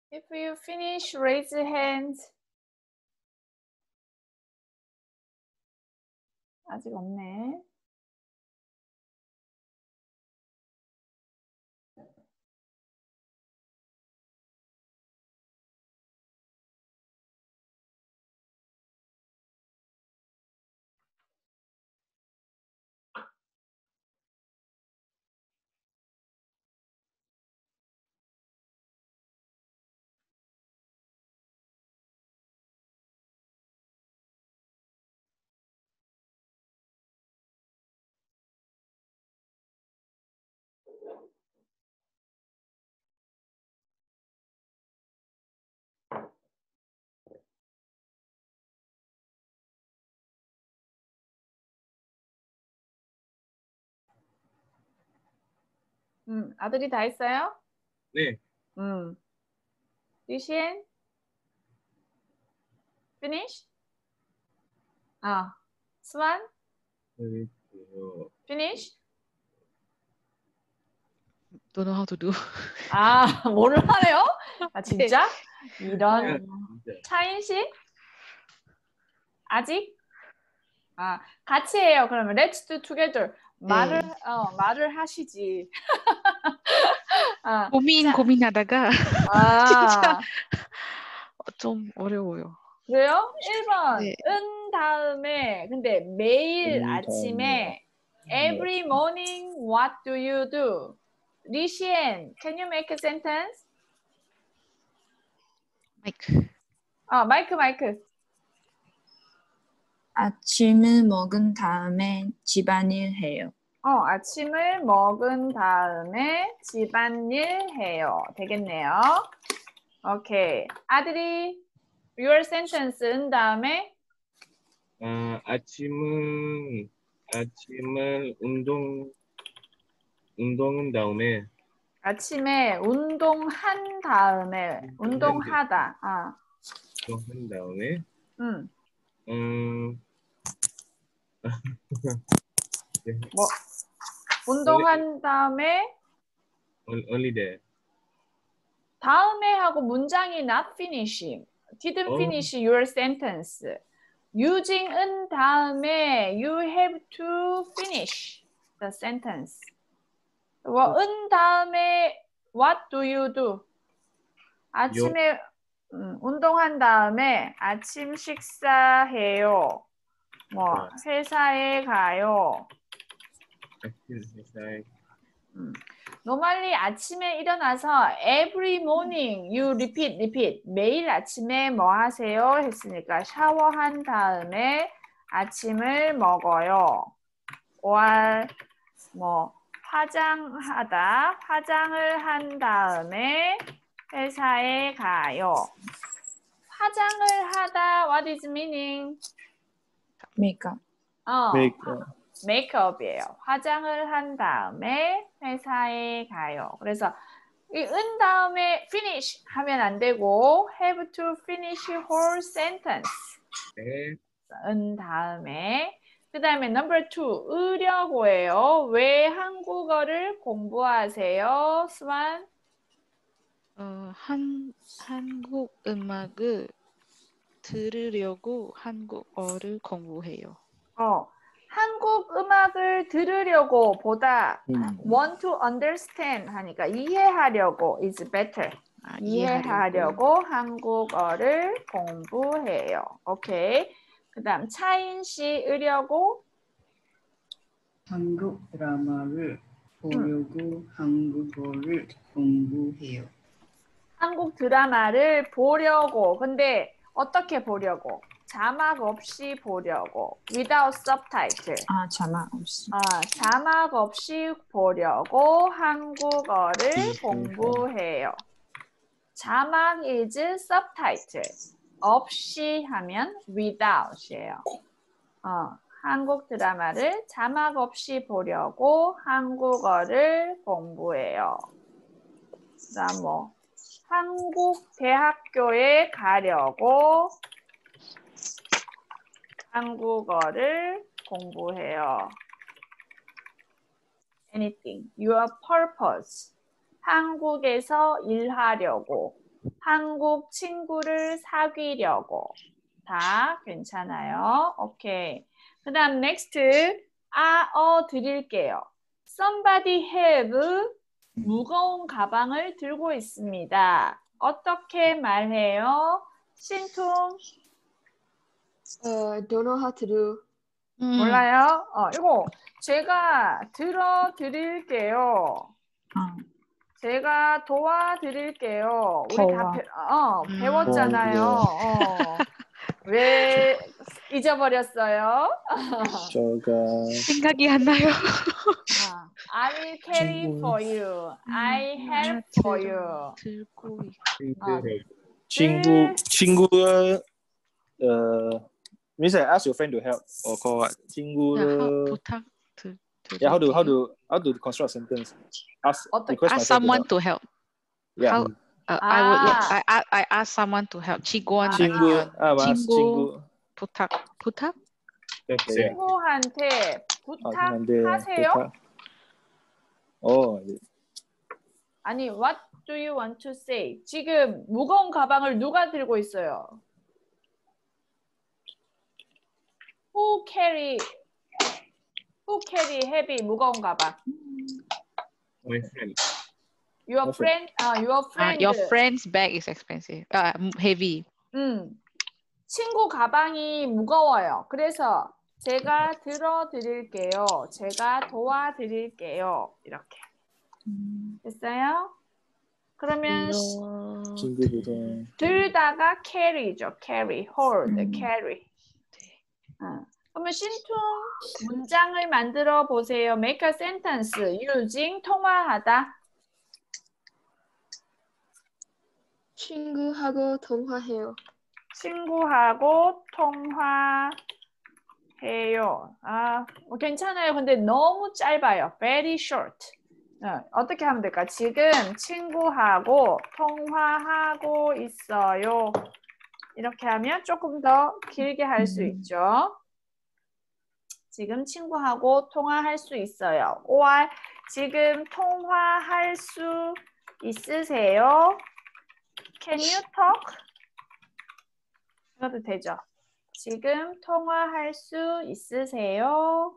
If you finish, raise your hand. 아직 없네. 아들이 다 했어요? 네. 리시엔? Finish? 스완? Finish? Don't know how to do. 뭐를 하네요? 진짜? 네. 이런. 차인 씨? 아직? 같이 해요. 그러면 let's do together. 말을 하시지. 고민하다가 진짜 좀 어려워요. 그래요? 1번 네. 은 다음에 근데 매일 아침에 every morning what do you do? 리시엔, can you make a sentence? 마이크. 아침을 먹은 다음에 집안일 해요. 아침을 먹은 다음에 집안일 해요. 되겠네요. 오케이. 아들이 your sentence 은 다음에 아침을 운동한 다음에 아침에 운동한 다음에 운동하다. 운동한 다음에 운동한 다음에 only that. 다음에 하고 문장이 not finishing. Didn't finish your sentence. Using 은 다음에 you have to finish the sentence. 은 다음에 what do you do? 아침에 운동한 다음에 아침 식사해요. 회사에 가요. normally 아침에 일어나서 every morning you repeat 매일 아침에 뭐 하세요? 했으니까 샤워한 다음에 아침을 먹어요. or 화장을 한 다음에 회사에 가요. 화장을 하다 what is meaning? Makeup. 메이크업이에요. 화장을 한 다음에 회사에 가요. 그래서 이 은 다음에 finish 하면 안 되고 have to finish whole sentence. 네. 은 다음에 그 다음에 number 2 으려고예요. 왜 한국어를 공부하세요? 스완? 한국 음악을 들으려고 한국어를 공부해요. 한국 음악을 들으려고 보다 want to understand 하니까 이해하려고 is better. 이해하려고 한국어를 공부해요. 오케이. 그 다음 차인 씨 으려고 한국 드라마를 보려고 한국어를 공부해요. 한국 드라마를 보려고. 근데 어떻게 보려고? 자막 없이 보려고. Without subtitle. 자막 없이. 자막 없이 보려고 한국어를 공부해요. 자막 is subtitle. 없이 하면 without이에요. 한국 드라마를 자막 없이 보려고 한국어를 공부해요. 그다음 한국 대학교에 가려고 한국어를 공부해요. Anything. Your purpose. 한국에서 일하려고. 한국 친구를 사귀려고. 다 괜찮아요. 오케이. 그 다음 next. 드릴게요. Somebody have 무거운 가방을 들고 있습니다. 어떻게 말해요? 신통 don't know how to do. 몰라요? 이거 제가 들어드릴게요. 제가 도와드릴게요. 우리 다 배웠잖아요. 왜 잊어버렸어요? 생각이 안 나요. I will carry for you. I help for you. 들고 친구가 means I ask your friend to help or call what? 친구를 부탁 Yeah, how to construct a sentence? Ask someone to help. Yeah. I ask someone to help. 친구 부탁. 친구한테 부탁하세요? 아니, what do you want to say? 지금 무거운 가방을 누가 들고 있어요? Who carry heavy 무거운 가방? My friend. Your friend. Your friend's bag is expensive. Heavy. 친구 가방이 무거워요. 그래서 제가 들어드릴게요. 제가 도와드릴게요. 이렇게. 됐어요? 그러면 들다가 carry죠. carry, hold, carry. 그러면 신통 문장을 만들어 보세요. Make a sentence using 통화하다. 친구하고 통화해요. 친구하고 통화해요. 괜찮아요. 근데 너무 짧아요. Very short. 어떻게 하면 될까? 지금 친구하고 통화하고 있어요. 이렇게 하면 조금 더 길게 할 수 있죠. 지금 친구하고 통화할 수 있어요. or 지금 통화할 수 있으세요? Can you talk? 이것도 되죠. 지금 통화할 수 있으세요?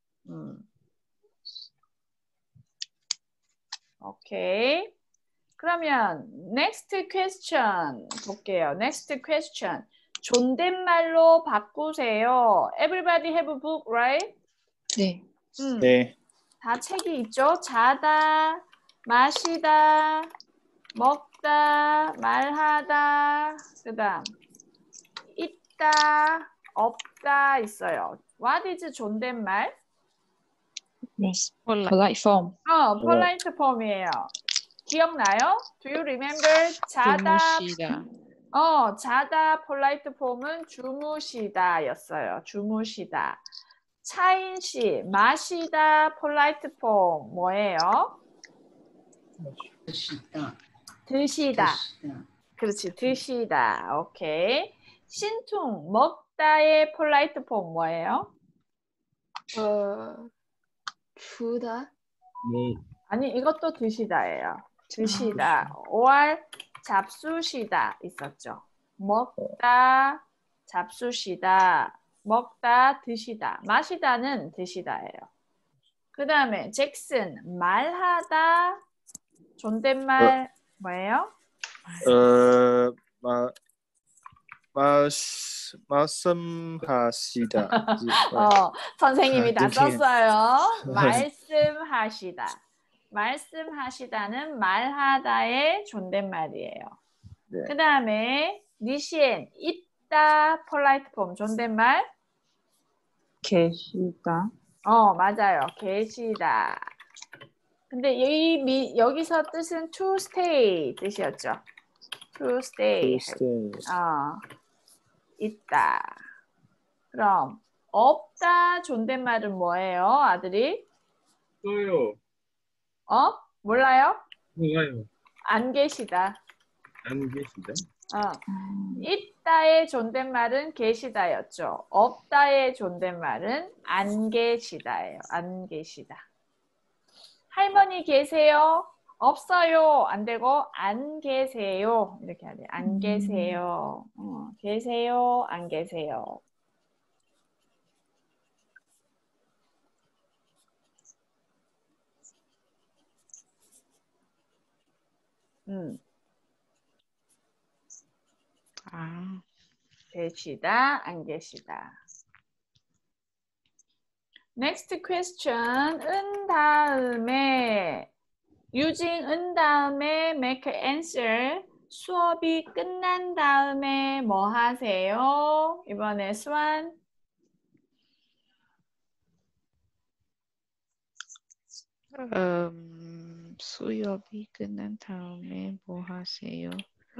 오케이. 그러면 next question 볼게요. next question. 존댓말로 바꾸세요. Everybody have a book, right? 네. 네. 다 책이 있죠? 자다, 마시다, 먹다, 말하다, 그 다음 있다, 없다 있어요. What is 존댓말? Yes. Polite form. polite form이에요. 기억나요? Do you remember? 자다. 주무시다. 자다 polite form은 주무시다였어요. 주무시다. 차인 씨, 마시다 polite form 뭐예요? 드시다. 그렇지, 드시다. 오케이. 신퉁, 먹다의 polite form 뭐예요? 주다. 아니, 이것도 드시다예요. 드시다. or 잡수시다 있었죠. 먹다, 잡수시다. 먹다, 드시다. 마시다는 드시다예요. 그 다음에 잭슨, 말하다. 존댓말 뭐예요? 말씀하시다. 선생님이 다 썼어요. 말씀하시다. 말씀하시다는 말하다의 존댓말이에요. 네. 그 다음에 니시엔, 있다, polite form, 존댓말? 계시다. 맞아요. 계시다. 근데 여기서 뜻은 to stay 뜻이었죠. to stay. 있다. 그럼 없다 존댓말은 뭐예요, 아들이? 없어요. 몰라요? 몰라요. 안 계시다. 안 계시다? 있다의 존댓말은 계시다였죠. 없다의 존댓말은 안 계시다예요. 안 계시다. 할머니 계세요? 없어요. 안 되고 안 계세요. 이렇게 해야 돼. 안 계세요. 계세요. 안 계세요. 아, 계시다. 안 계시다. Next question. 은 다음에 using 은 다음에 make answer. 수업이 끝난 다음에 뭐 하세요? 이번에 수완. 수업이 끝난 다음에 뭐 하세요?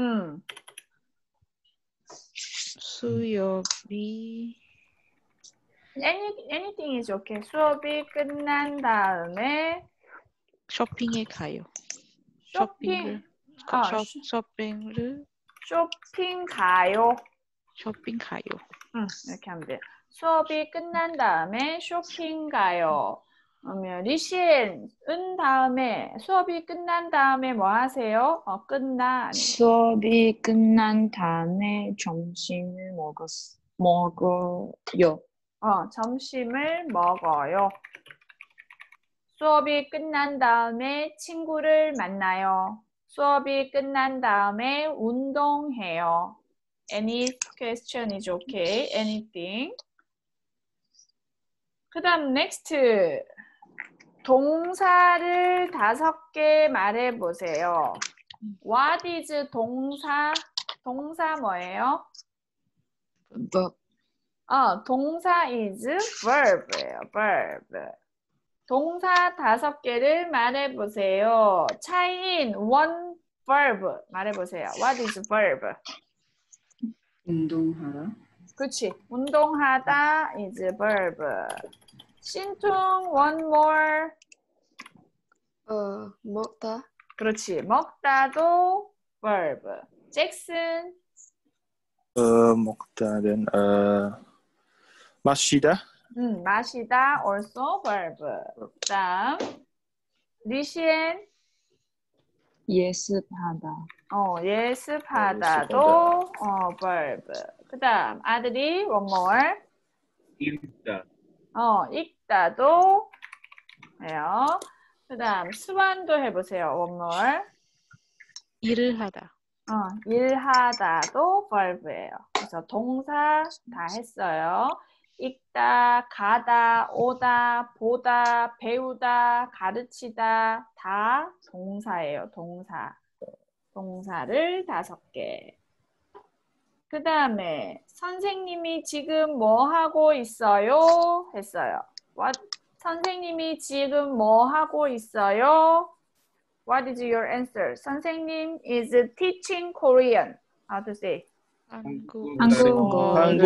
수업이 Anything is okay. 수업이 끝난 다음에 쇼핑에 가요. 쇼핑. 쇼핑을 쇼핑 가요. 쇼핑 가요. 이렇게 하면 돼요. 수업이 끝난 다음에 쇼핑 가요. 그러면 리시엔 은 다음에 수업이 끝난 다음에 뭐 하세요? 끝나. 아니면. 수업이 끝난 다음에 점심을 먹어요. 점심을 먹어요. 수업이 끝난 다음에 친구를 만나요. 수업이 끝난 다음에 운동해요. Any question is okay. Anything. 그 다음 next. 동사를 5개 말해보세요. What is 동사? 동사 뭐예요? 동사 is verb예요. verb. 동사 5개를 말해보세요. 차이인 one verb 말해보세요. What is verb? 운동하다. 그렇지. 운동하다 is verb. 신tung one more. 먹다. 그렇지. 먹다도 verb. 잭슨. 먹다는 마시다. 마시다 also verb. 그다음 리시엔. 예습하다. 예습하다도 verb. 그다음 아들이 one more. 읽다. 읽다도 해요. 그다음 수완도 해보세요. one more. 일을 하다. 일하다도 verb예요. 그래서 동사 다 했어요. 읽다, 가다, 오다, 보다, 배우다, 가르치다 다 동사예요. 동사. 동사를 5개. 그 다음에 선생님이 지금 뭐 하고 있어요? 했어요. 선생님이 지금 뭐 하고 있어요? What is your answer? 선생님 is teaching Korean. How to say? 한국어를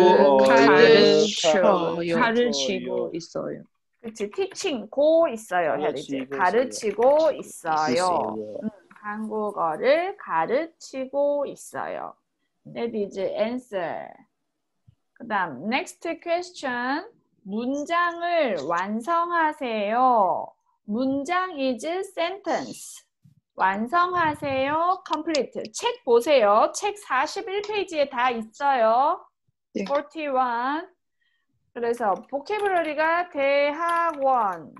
가르치고 있어요. 그렇지. teaching고 있어요. 해야 되지. 가르치고 있어요. 한국어를 가르치고 있어요. That is answer. 그 다음 next question. 문장을 완성하세요. 문장 is sentence. 완성하세요. complete. 책 보세요. 책 41페이지에 다 있어요. 네. 41. 그래서 보캐블러리가 대학원,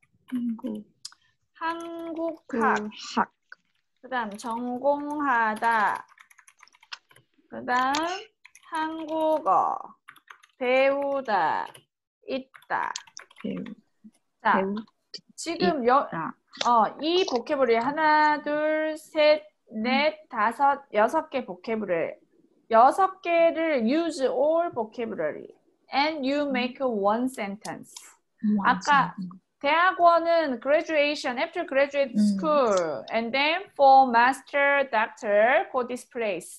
한국학, 그 다음 전공하다, 그 다음 한국어, 배우다, 있다. 자, 지금 이 보캐블러리 하나, 둘, 셋, 넷, 다섯, 6개 보캐블러리. 6개를 use all vocabulary and you make one sentence. 아까 대학원은 graduation, after graduate school, and then for master, doctor, for this place.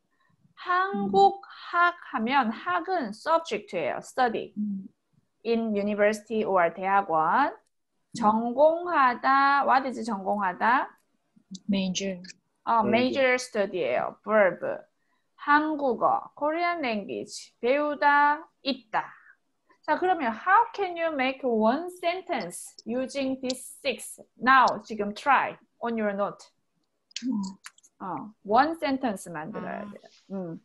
한국학 하면 학은 subject예요, study. In university or 대학원. 전공하다, what is 전공하다? Major. Major study예요, verb. 한국어, Korean language, 배우다, 있다. 자, 그러면 how can you make one sentence using these 6? Now, 지금 try. on your note. one sentence 만들어야 돼요.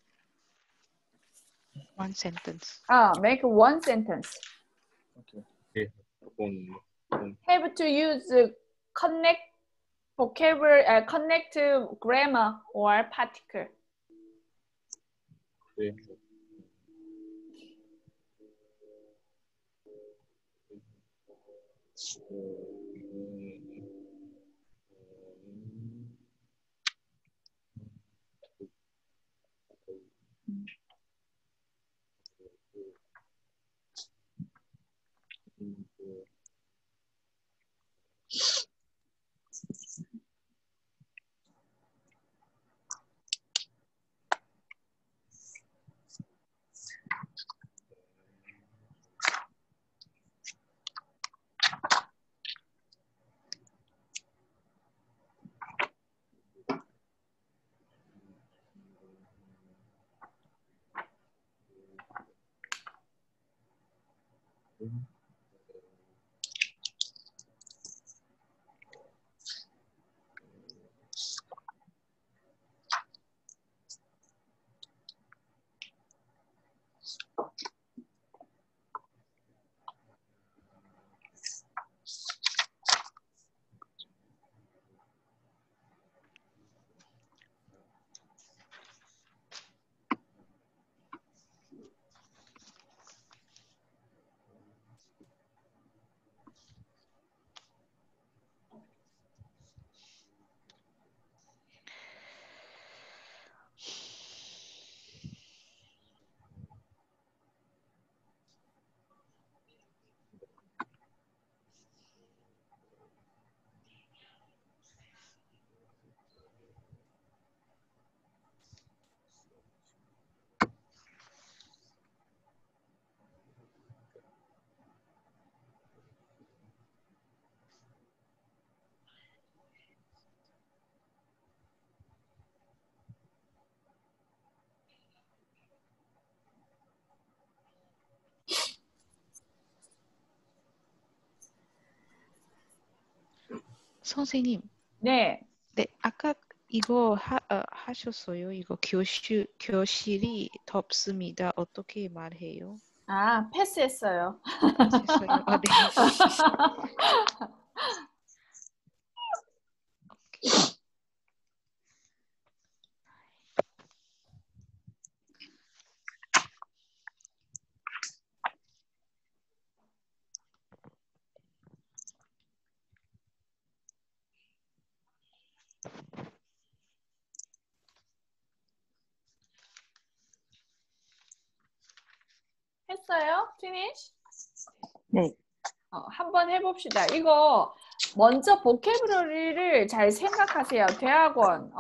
One sentence. make one sentence. Okay. Have to use connect vocabulary, connect grammar or particle. Okay. 선생님, 네. 네, 아까 이거 하셨어요? 이거 교실이 덥습니다. 어떻게 말해요? 패스했어요. 했어요. 네. 했어요? Finish? 네. 한번 해봅시다. 이거 먼저 보캐브러리를 잘 생각하세요. 대학원,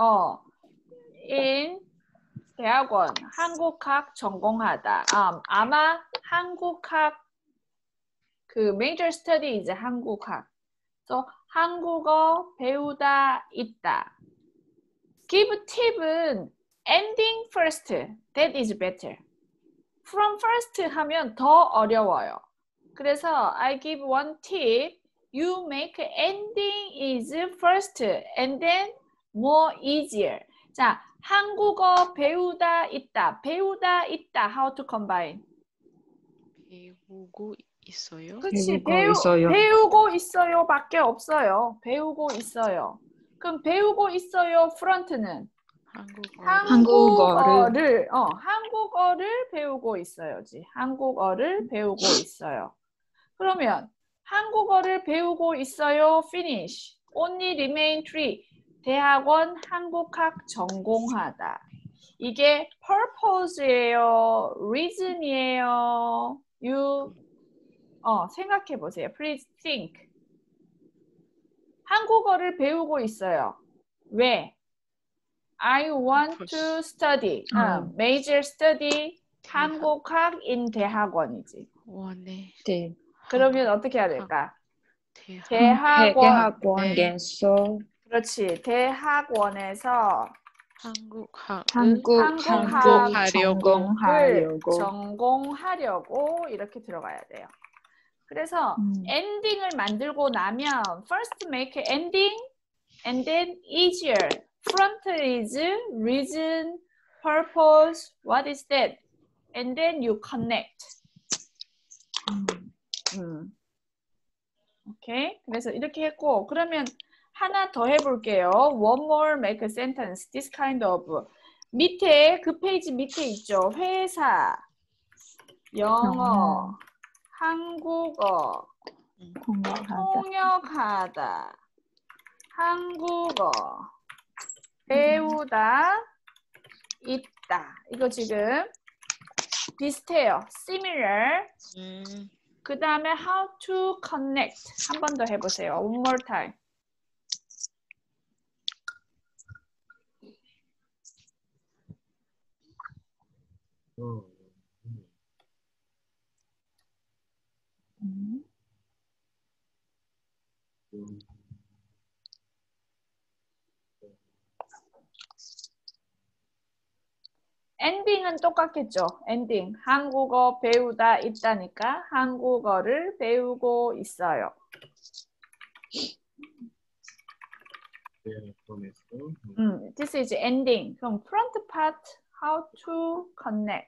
대학원, 한국학 전공하다. 아마 한국학 major study 이제 한국학. So 한국어 배우다 있다. Give 팁은 ending first. That is better. From first 하면 더 어려워요. 그래서 I give one tip. You make ending is first and then more easier. 자, 한국어 배우다 있다. 배우다 있다. How to combine? 배우고 있어요? 그치, 배우고 있어요. 배우고 있어요 밖에 없어요. 배우고 있어요. 그럼 배우고 있어요 프런트는? 한국어를 배우고 있어요지. 한국어를 배우고 있어요. 그러면 한국어를 배우고 있어요. Finish. Only remain 3. 대학원 한국학 전공하다. 이게 purpose예요. reason이에요. 생각해 보세요. Please think. 한국어를 배우고 있어요. 왜? I want to study. major study. 한국학 in 대학원이지. 네. 네. 그러면 어떻게 해야 될까? 대학원에서 그렇지. 대학원에서 한국학 전공하려고 이렇게 들어가야 돼요. 그래서 엔딩을 만들고 나면 first make ending, and then easier. Front is reason, purpose. What is that? And then you connect. 오케이. 그래서 이렇게 했고, 그러면 하나 더 해볼게요. One more make a sentence. This kind of. 밑에, 그 페이지 밑에 있죠. 회사, 영어, 한국어, 통역하다, 한국어, 배우다, 있다. 이거 지금 비슷해요. Similar. 그 다음에 how to connect. 한 번 더 해보세요. One more time. 엔딩은 똑같겠죠. 엔딩. 한국어 배우다 있다니까 한국어를 배우고 있어요. This is ending. 그럼 front part, how to connect.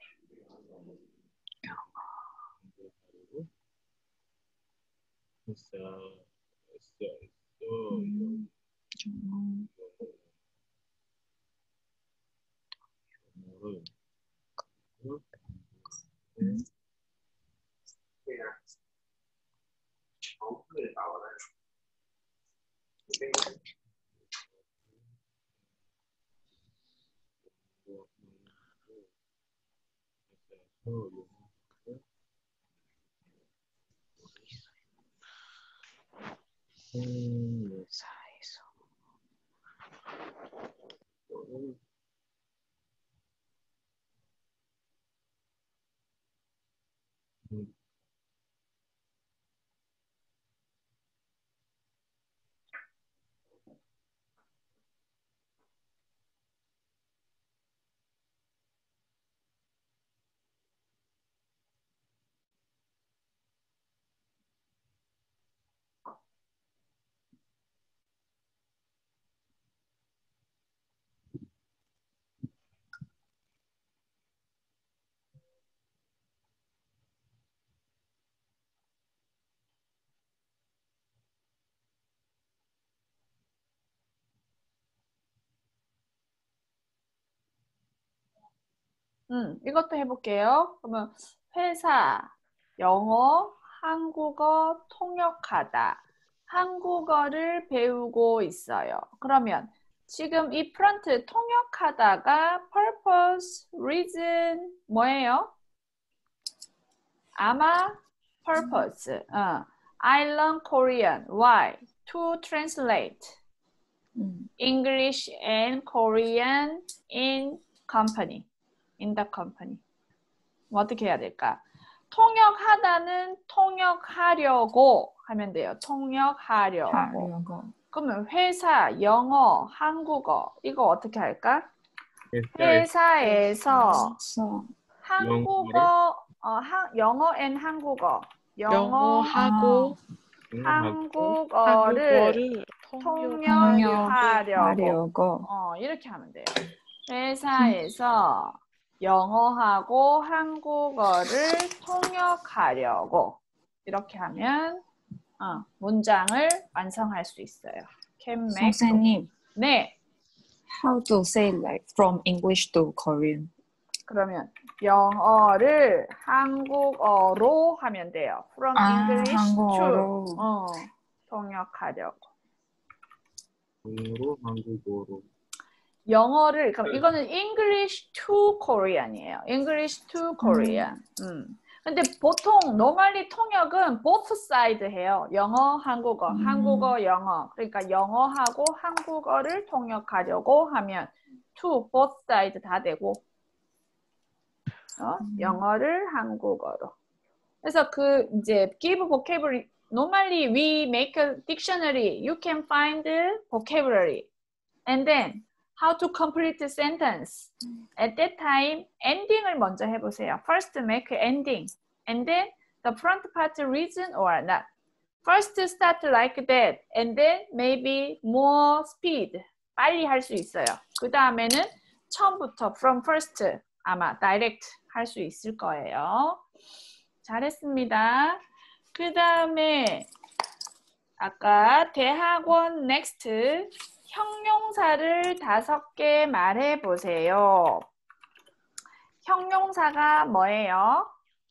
이것도 해볼게요. 그러면 회사, 영어, 한국어 통역하다. 한국어를 배우고 있어요. 그러면 지금 이 프런트 통역하다가 purpose, reason 뭐예요? 아마 purpose. I learn Korean. Why? To translate English and Korean in company. In the company. 어떻게 해야 될까? 통역하다는 통역하려고 하면 돼요. 통역하려고. 그러면 회사, 영어, 한국어 이거 어떻게 할까? 회사에서 한국어, 영어 and 한국어. 영어하고 한국어를 통역하려고. 이렇게 하면 돼요. 회사에서 영어하고 한국어를 통역하려고 이렇게 하면 문장을 완성할 수 있어요. 선생님. 네. How to say like from English to Korean? 그러면 영어를 한국어로 하면 돼요. From English 한국어로. to 통역하려고. 영어로 한국어로. 영어를 그럼 이거는 English to Korean이에요. English to Korean. 근데 보통 normally 통역은 both side 해요. 영어, 한국어, 한국어, 영어. 그러니까 영어하고 한국어를 통역하려고 하면 to both side 다 되고 영어를 한국어로. 그래서 그 이제 give vocabulary. Normally we make a dictionary. You can find vocabulary, and then how to complete the sentence. At that time, ending을 먼저 해보세요. First make ending, and then the front part reason or not. First start like that, and then maybe more speed. 빨리 할 수 있어요. 그 다음에는 처음부터 from first 아마 direct 할 수 있을 거예요. 잘했습니다. 그 다음에 아까 대학원 next 형용사를 5개 말해 보세요. 형용사가 뭐예요?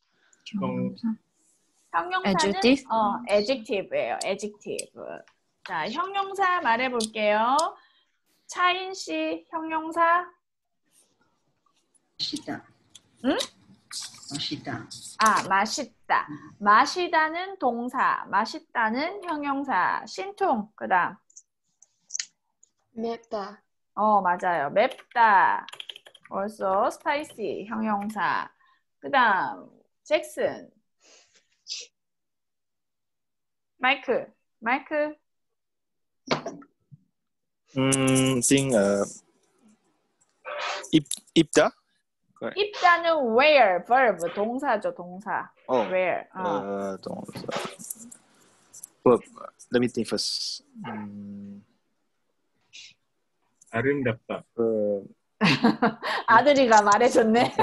형용사는 Adjective? adjective예요. adjective. 자, 형용사 말해 볼게요. 차인 씨 형용사? 맛있다. 응? 맛있다. 아, 맛있다. 마시다는 동사, 맛있다는 형용사. 신통, 그다음. 맵다. 맞아요. 맵다. also spicy 형용사. 그다음 잭슨. 마이크. Think 입다. 입다는 where verb 동사죠, 동사. where. 동사. Verb. Let me think first. 아름답다. 아들이가 말해줬네.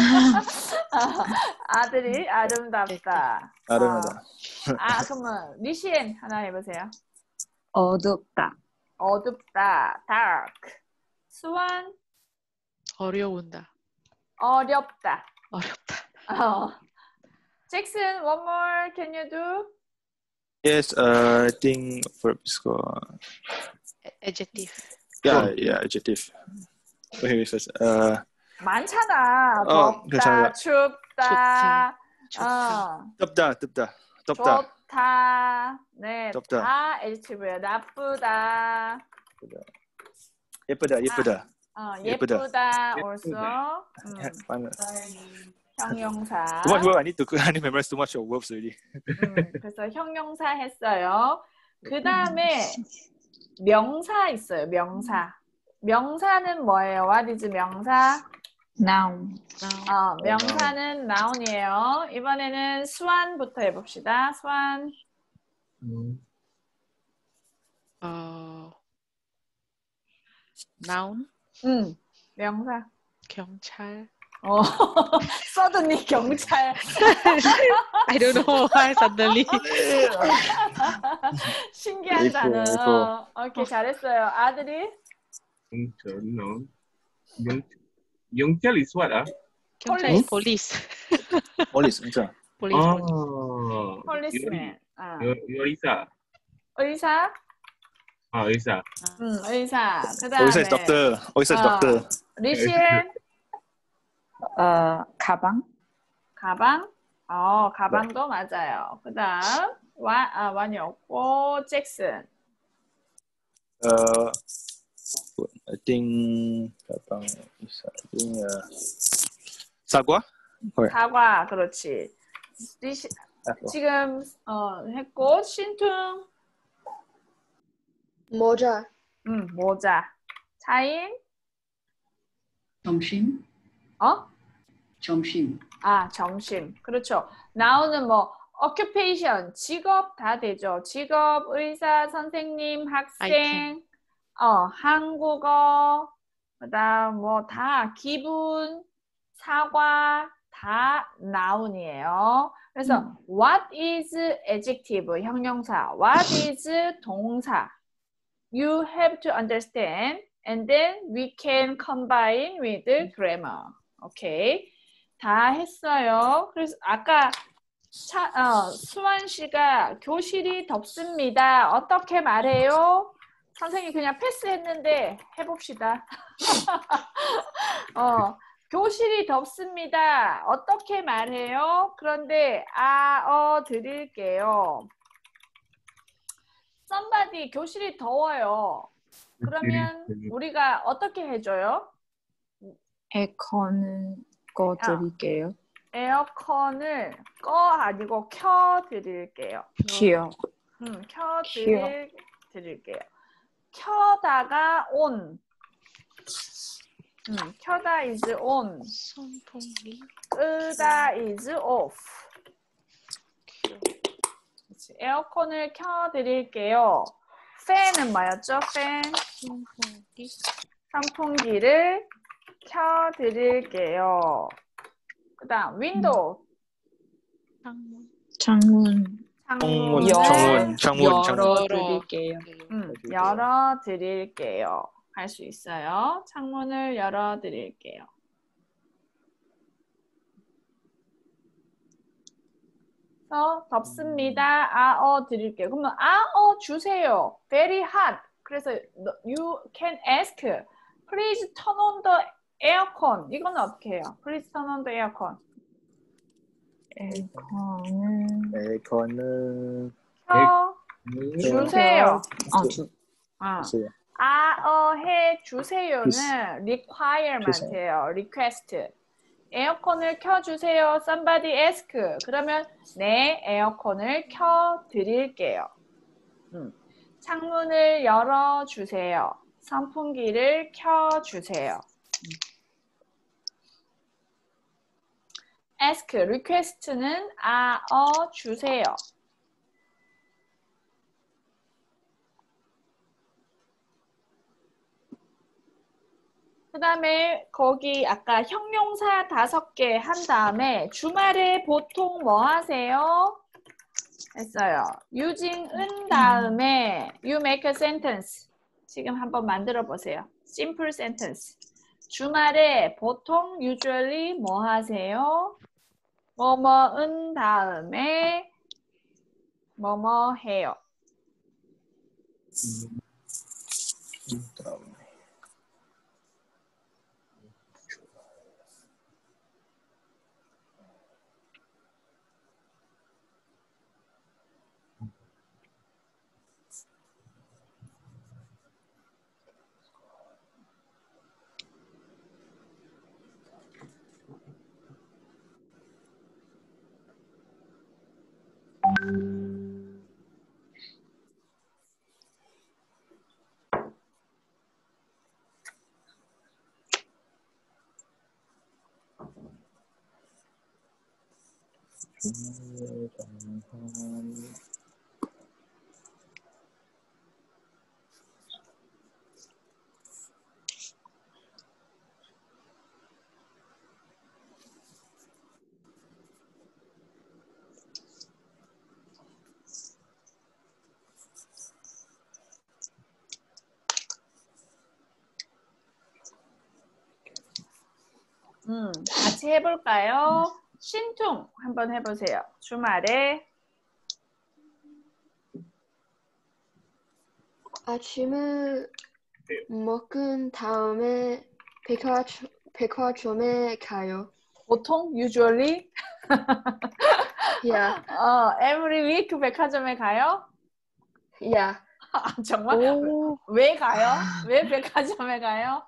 아들이 아름답다. 아름다워. 그러면 리시엔 하나 해보세요. 어둡다. 어둡다. dark. 수완. 어려운다. 어렵다. 잭슨, one more. Can you do? Yes, I think verb is called. Adjective. Yeah, adjective. Wait, first. 많잖아. 덥다, 괜찮아요. 춥다. 덥다. 좋다. 네, 덥다. 다 adjective예요. 나쁘다. 예쁘다. 예쁘다. also. 형용사. Too much word. I need to memorize too much of verbs already. 그래서 형용사 했어요. 그 다음에 명사 있어요. 명사. 명사는 뭐예요? What is 명사? Noun. 명사는 noun이에요. 이번에는 수완부터 해봅시다. 수완. noun. 명사. 경찰. 서든이 경찰. I don't know why suddenly. 신기한 단어. 오케이, 잘했어요. 아들이? 영철 is what? 경찰 is police. Police, 진짜. policeman. 의사. 의사? 의사. 의사. 그다음에 의사 is doctor. 의사 is doctor. 리시엔? 가방. 가방? 가방도 맞아요. 그다음 완이 없고 잭슨. I think 가방 is 사과? 사과, 그렇지. 지금 했고 신퉁. 모자. 모자. 차인? 점심. 점심. 점심. 그렇죠. 나오는 뭐 occupation, 직업 다 되죠. 직업, 의사, 선생님, 학생, 한국어, 그다음 뭐 다 기분, 사과 다 noun이에요. 그래서 what is adjective 형용사, what is 동사. You have to understand, and then we can combine with grammar. 오케이. 다 했어요. 그래서 아까 수완 씨가 교실이 덥습니다. 어떻게 말해요? 선생님이 그냥 패스했는데 해봅시다. 교실이 덥습니다. 어떻게 말해요? 그런데 드릴게요. somebody 교실이 더워요. 그러면 우리가 어떻게 해줘요? 에어컨을 꺼드릴게요. 에어컨을 아니고 켜드릴게요. 켜드릴게요. 켜다가 on. 켜다 is on. 선풍기. 끄다 is off. 그렇지. 에어컨을 켜드릴게요. 팬은 뭐였죠? 팬. 선풍기를 켜드릴게요. 그 다음 윈도우. 창문 창문, 창문을 열어드릴게요. 열어드릴게요. 할 수 있어요. 창문을 열어드릴게요. 덥습니다. 드릴게요. 그러면 주세요. Very hot. 그래서 you can ask, please turn on the aircon. 이거는 어떻게 해요? Please turn on the aircon. 에어컨을 주세요. 주세요. 해 주세요는 requirement예요. request. 에어컨을 켜주세요. Somebody ask. 그러면 네, 에어컨을 켜드릴게요. 창문을 열어주세요. 선풍기를 켜주세요. ask, request는 주세요. 그 다음에 거기 아까 형용사 5개 한 다음에 주말에 보통 뭐 하세요? 했어요. using 은 다음에 you make a sentence. 지금 한번 만들어 보세요. simple sentence. 주말에 보통 usually 뭐 하세요? 뭐뭐은 다음에 뭐뭐 해요. 같이 해볼까요? 신퉁 한번 해보세요. 주말에 아침을 먹은 다음에 백화점에 가요. 보통 usually Yeah, every week 백화점에 가요? yeah. 정말? 왜 가요? 왜 백화점에 가요?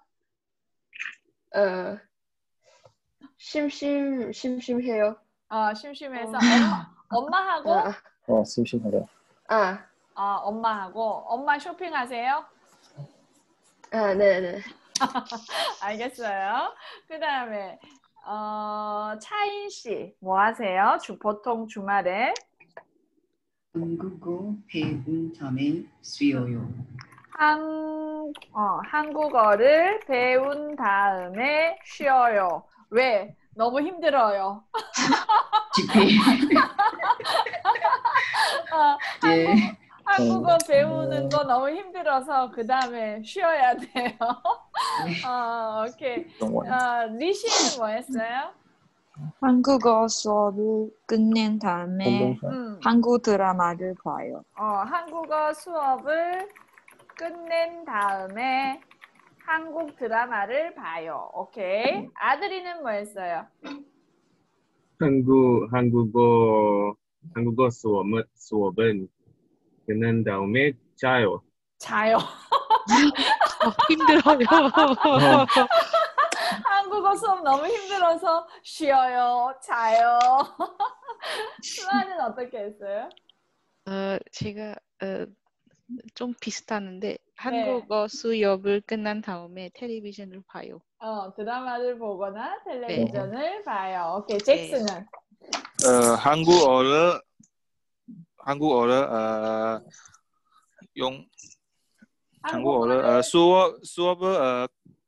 심심해요. 심심해서 엄마하고 심심하다. 엄마하고 엄마 쇼핑하세요? 네. 알겠어요. 그 다음에 차인 씨 뭐 하세요? 보통 주말에 한국어 배운 다음에 쉬어요. 한국어를 배운 다음에 쉬어요. 왜? 너무 힘들어요. 집회. 예. 한국어 배우는 거 너무 힘들어서 그 다음에 쉬어야 돼요. 오케이. 리시는 뭐 했어요? 한국어 수업을 끝낸 다음에 한국 드라마를 봐요. 한국어 수업을 끝낸 다음에 한국 드라마를 봐요. 오케이. 아들이는 뭐 했어요? 한국어 수업은 끝난 다음에 자요. 자요. 힘들어요. 한국어 수업 너무 힘들어서 쉬어요. 자요. 수아는 어떻게 했어요? 제가 좀 비슷하는데 한국어 수업을 끝난 다음에 텔레비전을 봐요. 드라마를 보거나 텔레비전을 봐요. 오케이. 잭슨은? 한국어를 한국어를 수업을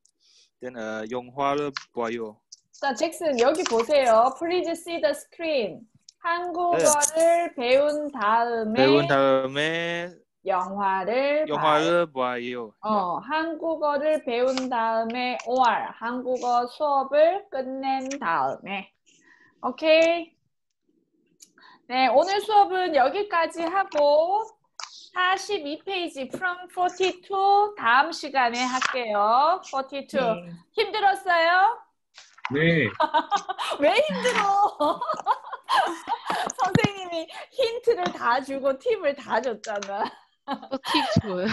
영화를 봐요. 자, 잭슨 여기 보세요. Please see the screen. 한국어를 배운 다음에 영화를 봐요. 한국어를 배운 다음에 or 한국어 수업을 끝낸 다음에. 오케이. 네, 오늘 수업은 여기까지 하고 42페이지 from 42 다음 시간에 할게요. 42. 네. 힘들었어요? 네. 왜 힘들어? 선생님이 힌트를 다 주고 팁을 다 줬잖아. 팁 줘요.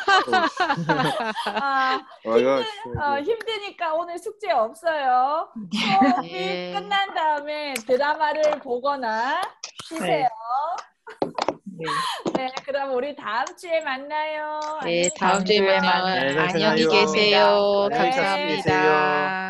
힘드니까 오늘 숙제 없어요. 수업이 네. 끝난 다음에 드라마를 보거나 쉬세요. 네. 네, 그럼 우리 다음 주에 만나요. 네, 다음 주에 만나요. 네, 안녕히 계세요. 네. 감사합니다.